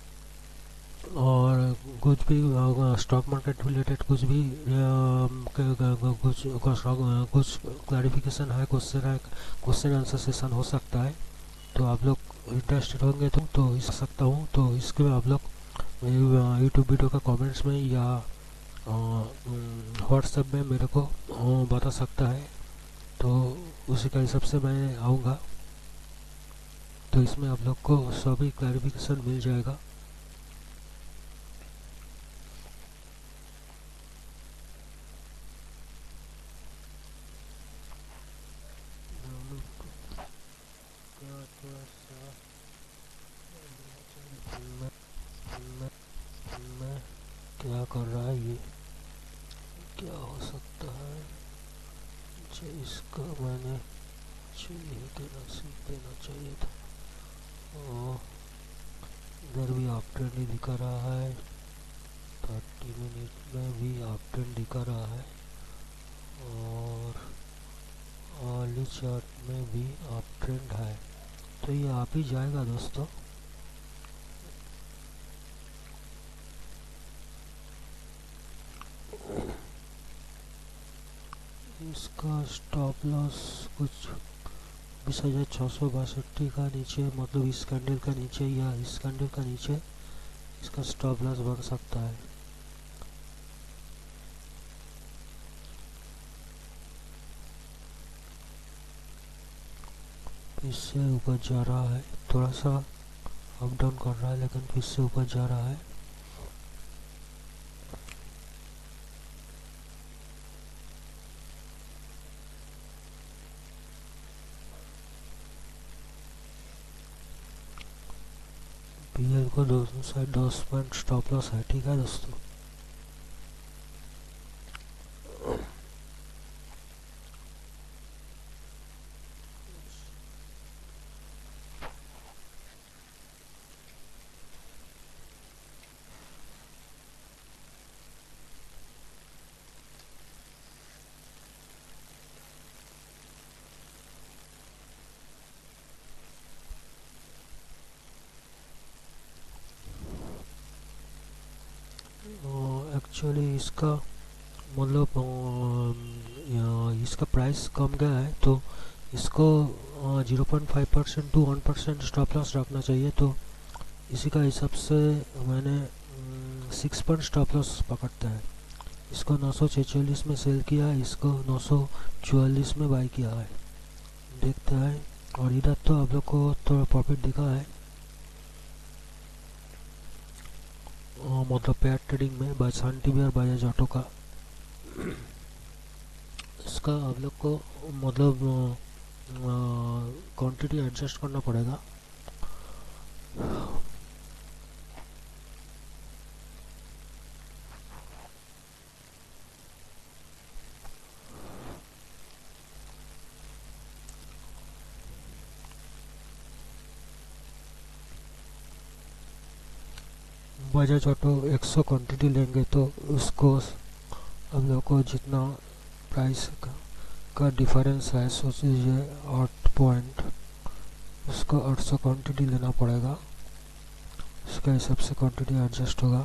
S1: और कुछ भी स्टॉक मार्केट रिलेटेड कुछ भी अ, क- क- कुछ कुछ कुछ क्लैरिफिकेशन है, क्वेश्चन है, क्वेश्चन आंसर सेशन हो सकता है। तो आप लोग इंटरेस्टेड होंगे तो तो इस सकता हूँ, तो इसके लिए आप लोग यूट्यूब वीडियो का कमेंट्स में या व्हाट्सएप में मेरे को अ, बता सकता है। तो उसी का हिसाब से मैं आऊँगा। तो इसमें आप लोग को सभी क्लैरिफिकेशन मिल जाएगा। मैं, मैं, मैं क्या कर रहा है ये, क्या हो सकता है। मुझे इसका मैंने चाहिए देना सीख देना चाहिए था। ओ, इधर भी आप ट्रेंड ही दिखा रहा है, थर्टी मिनट में भी आप ट्रेंड दिखा रहा है, और अर्ली चार्ट में भी आप ट्रेंड है। तो ये आप ही जाएगा दोस्तों। इसका स्टॉप लॉस कुछ बीस हज़ार छः सौ बासठी का नीचे, मतलब इस कैंडल का नीचे या इस कैंडल का नीचे इसका स्टॉप लॉस बन सकता है। फिर से ऊपर जा रहा है, थोड़ा सा अप डाउन कर रहा है, लेकिन फिर से ऊपर जा रहा है। पीएल को दोनों साइड दस पॉइंट स्टॉप लॉस है, ठीक है दोस्तों। एक्चुअली इसका मतलब अ, इसका प्राइस कम गया है, तो इसको zero point five percent to one percent stop loss रखना चाहिए। तो इसी का हिसाब से मैंने सिक्स पॉइंट स्टॉप लॉस पकड़ता है। इसको नौ सौ छेचालीस में सेल किया है, इसको नौ सौ चौवालीस में बाई किया है, देखते हैं। और इधर तो आप लोग को थोड़ा प्रॉफिट दिखा है, अ, मतलब पेयर ट्रेडिंग में बाय सन टीवी और बजाज ऑटो का। इसका आप लोग को मतलब क्वांटिटी एडजस्ट करना पड़ेगा। बजाज ऑटो एक सौ क्वांटिटी लेंगे तो उसको हम लोग को जितना प्राइस का, का डिफरेंस है, सोच लीजिए आठ पॉइंट, उसको आठ सौ क्वांटिटी लेना पड़ेगा। उसके हिसाब से क्वांटिटी एडजस्ट होगा।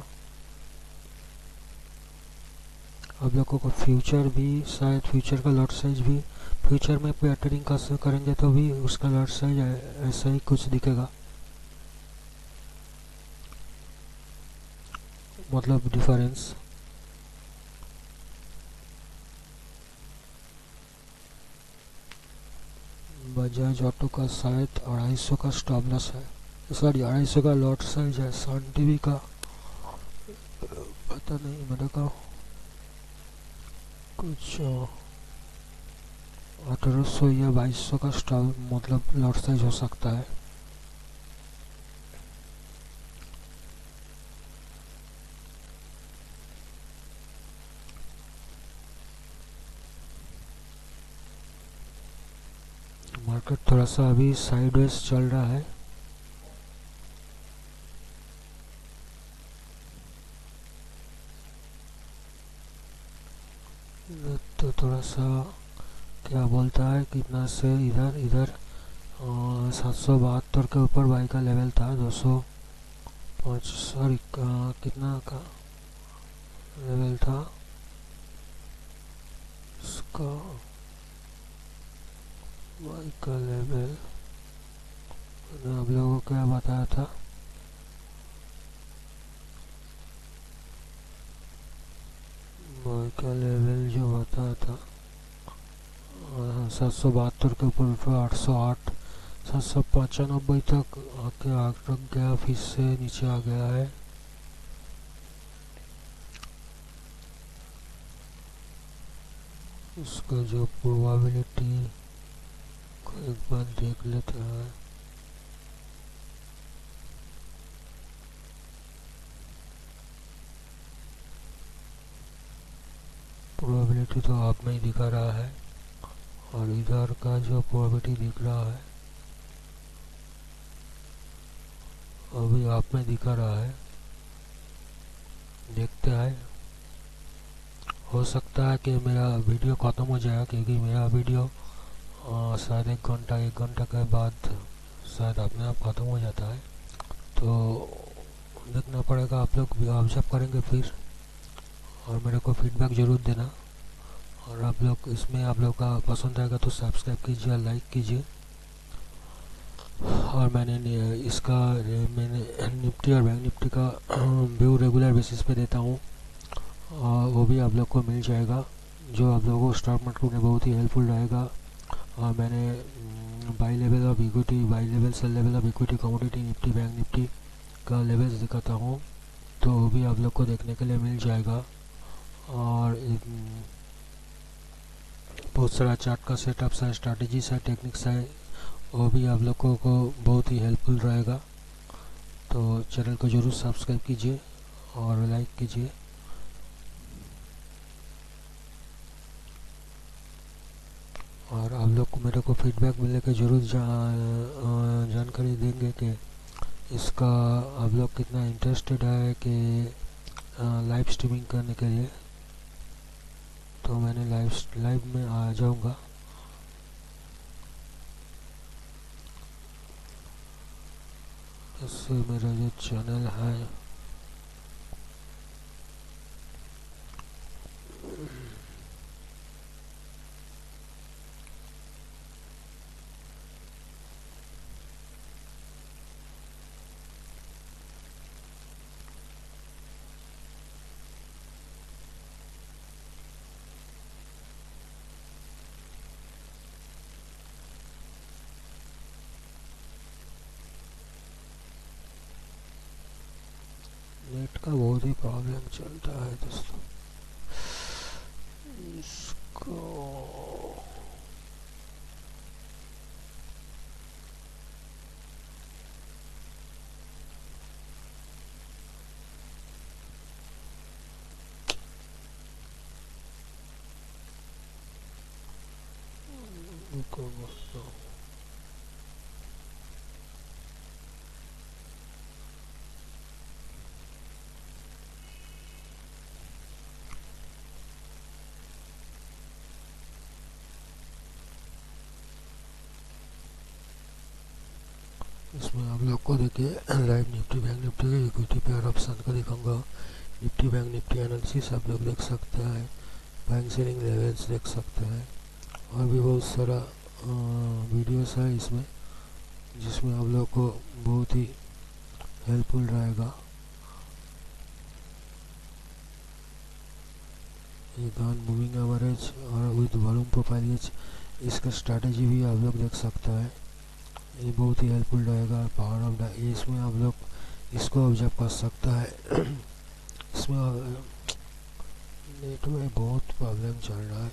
S1: आप लोगों को फ्यूचर भी, शायद फ्यूचर का लॉट साइज भी, फ्यूचर में पेयर ट्रेडिंग का करेंगे तो भी उसका लॉट साइज ऐसा ही कुछ दिखेगा, मतलब डिफरेंस। बजाज ऑटो का शायद अढ़ाई सौ का स्टॉप लॉस है, सॉरी अढ़ाई सौ का लॉट साइज है। सन टीवी का पता नहीं मेरे को, कुछ अठारह सौ या बाईस सौ का स्टॉल मतलब लॉट साइज हो सकता है। मार्केट थोड़ा सा अभी साइडवेज चल रहा है। तो थोड़ा सा क्या बोलता है कितना से इधर इधर सात सौ बहत्तर के ऊपर बाई का लेवल था। दो सौ पाँच सॉरी कितना का लेवल था इसका बाई का लेवल मैंने आप लोगों को क्या बताया था। बाई का लेवल जो बताया था सात सौ बहत्तर के ऊपर उठा आठ सौ आठ सात सौ पचानबे तक आके आगे गया, फिर से नीचे आ गया है। उसका जो प्रोबेबिलिटी को एक बार देख लेते हैं। प्रोबेबिलिटी तो आप में ही दिखा रहा है और इधर का जो प्रोबेबिलिटी दिख रहा है अभी आप में दिखा रहा है। देखते हैं, हो सकता है कि मेरा वीडियो ख़त्म हो जाएगा क्योंकि मेरा वीडियो शायद एक घंटा एक घंटा के बाद शायद अपने आप ख़त्म हो जाता है। तो देखना पड़ेगा, आप लोग भी ऑब्जर्व करेंगे फिर और मेरे को फीडबैक ज़रूर देना। और आप लोग इसमें आप लोग का पसंद आएगा तो सब्सक्राइब कीजिए, लाइक कीजिए। और मैंने इसका मैंने निफ्टी और बैंक निफ्टी का व्यू रेगुलर बेसिस पे देता हूँ और वो भी आप लोग को मिल जाएगा, जो आप लोगों को स्टॉक मार्केट में बहुत ही हेल्पफुल रहेगा। और मैंने buy level of equity, buy level sell level of equity, commodity Nifty, bank Nifty का लेवल्स दिखाता हूँ, तो वो भी आप लोग को देखने के लिए मिल जाएगा। और बहुत सारा चार्ट का सेटअप है, स्ट्रैटेजीज है, टेक्निक्स है, वो भी आप लोगों को बहुत ही हेल्पफुल रहेगा। तो चैनल को ज़रूर सब्सक्राइब कीजिए और लाइक कीजिए। और आप लोग को मेरे को फीडबैक मिले के ज़रूर जा, जानकारी देंगे कि इसका आप लोग कितना इंटरेस्टेड है कि लाइव स्ट्रीमिंग करने के लिए। तो मैंने लाइव लाइव में आ जाऊंगा। इससे मेरा जो चैनल है नेट का बहुत ही प्रॉब्लम चलता है दोस्तों। इसको को इसमें आप लोग को देखिए लाइव निफ्टी बैंक निफ्टी के इक्विटी पेयर ऑप्शन का दिखाऊंगा। निफ्टी बैंक निफ्टी एनालिसिस आप लोग देख सकते हैं, बैंक सेलिंग लेवल्स देख सकते हैं और भी बहुत सारा वीडियोस है इसमें, जिसमें आप लोग को बहुत ही हेल्पफुल रहेगा। ये गन मूविंग एवरेज और विद वॉल्यूम प्रोफाइल, इसका स्ट्रैटेजी भी आप लोग देख सकते हैं। ये बहुत ही हेल्पफुल रहेगा। पावर ऑफ द इसमें आप लोग इसको ऑब्जर्व कर सकता है। इसमें नेट में बहुत प्रॉब्लम चल रहा है।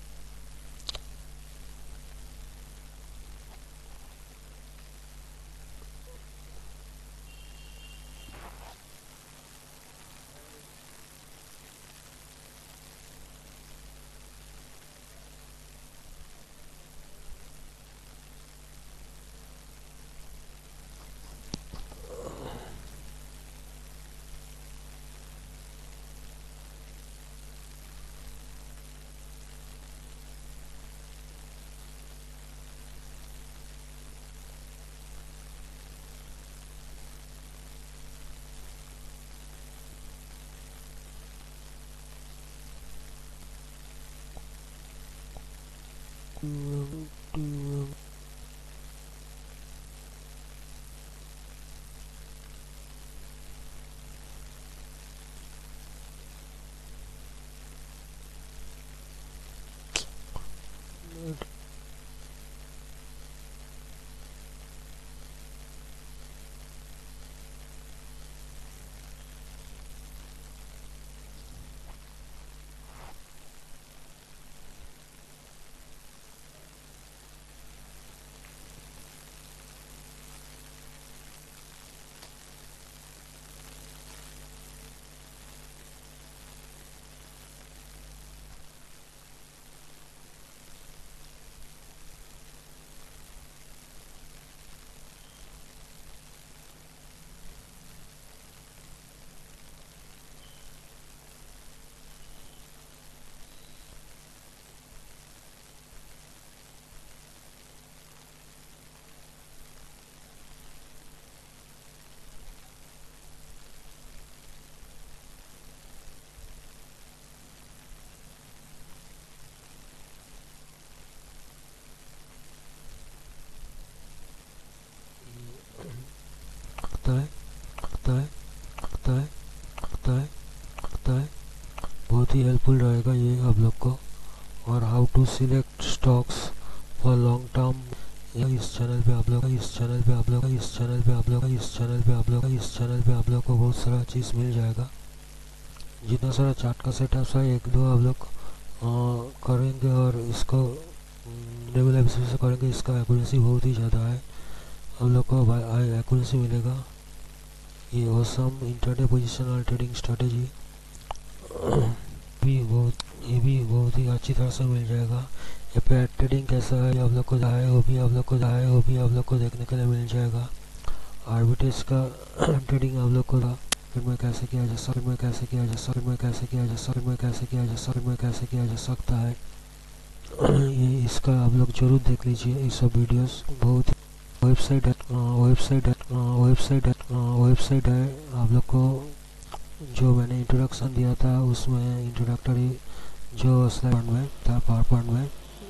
S1: आता है आता है आता है आता है आता है बहुत ही हेल्पफुल रहेगा ये आप लोग को। और how to select stocks for long term, इस चैनल पे आप लोग इस चैनल पे आप लोग इस चैनल पे आप लोग इस चैनल पे आप लोग इस चैनल पे आप लोग को बहुत सारा चीज़ मिल जाएगा। जितना सारा चार्ट का सेटअप है एक दो आप लोग करेंगे और इसको रेगुलर बेसिस से करेंगे, इसका एक्यूरेसी बहुत ही ज़्यादा है, आप लोग को एक्यूरेसी मिलेगा। ये awesome intraday positional trading strategy भी बहुत ये भी बहुत ही अच्छी तरह से मिल जाएगा। ये पे ट्रेडिंग कैसा है आप लोग को है वो भी आप लोग को है वो भी आप लोग को देखने के लिए मिल जाएगा। आर्बिट्रेज का ट्रेडिंग आप लोग को फिर में कैसे किया जा सकता में कैसे किया जा सकता में कैसे किया जा सकता में कैसे किया जा सकता में कैसे किया जा सकता है ये इसका आप लोग जरूर देख लीजिए। ये सब वीडियोस बहुत वेबसाइट है वेबसाइट है वेबसाइट है वेबसाइट है आप लोग को जो मैंने इंट्रोडक्शन दिया था उसमें इंट्रोडक्टरी जो स्लाइड में था पावर पॉइंट में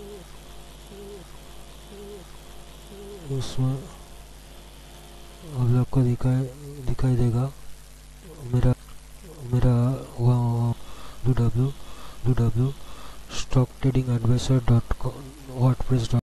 S1: उसमें आप लोग को दिखाई दिखाई देगा। मेरा मेरा W W W stock trading advisor dot com WordPress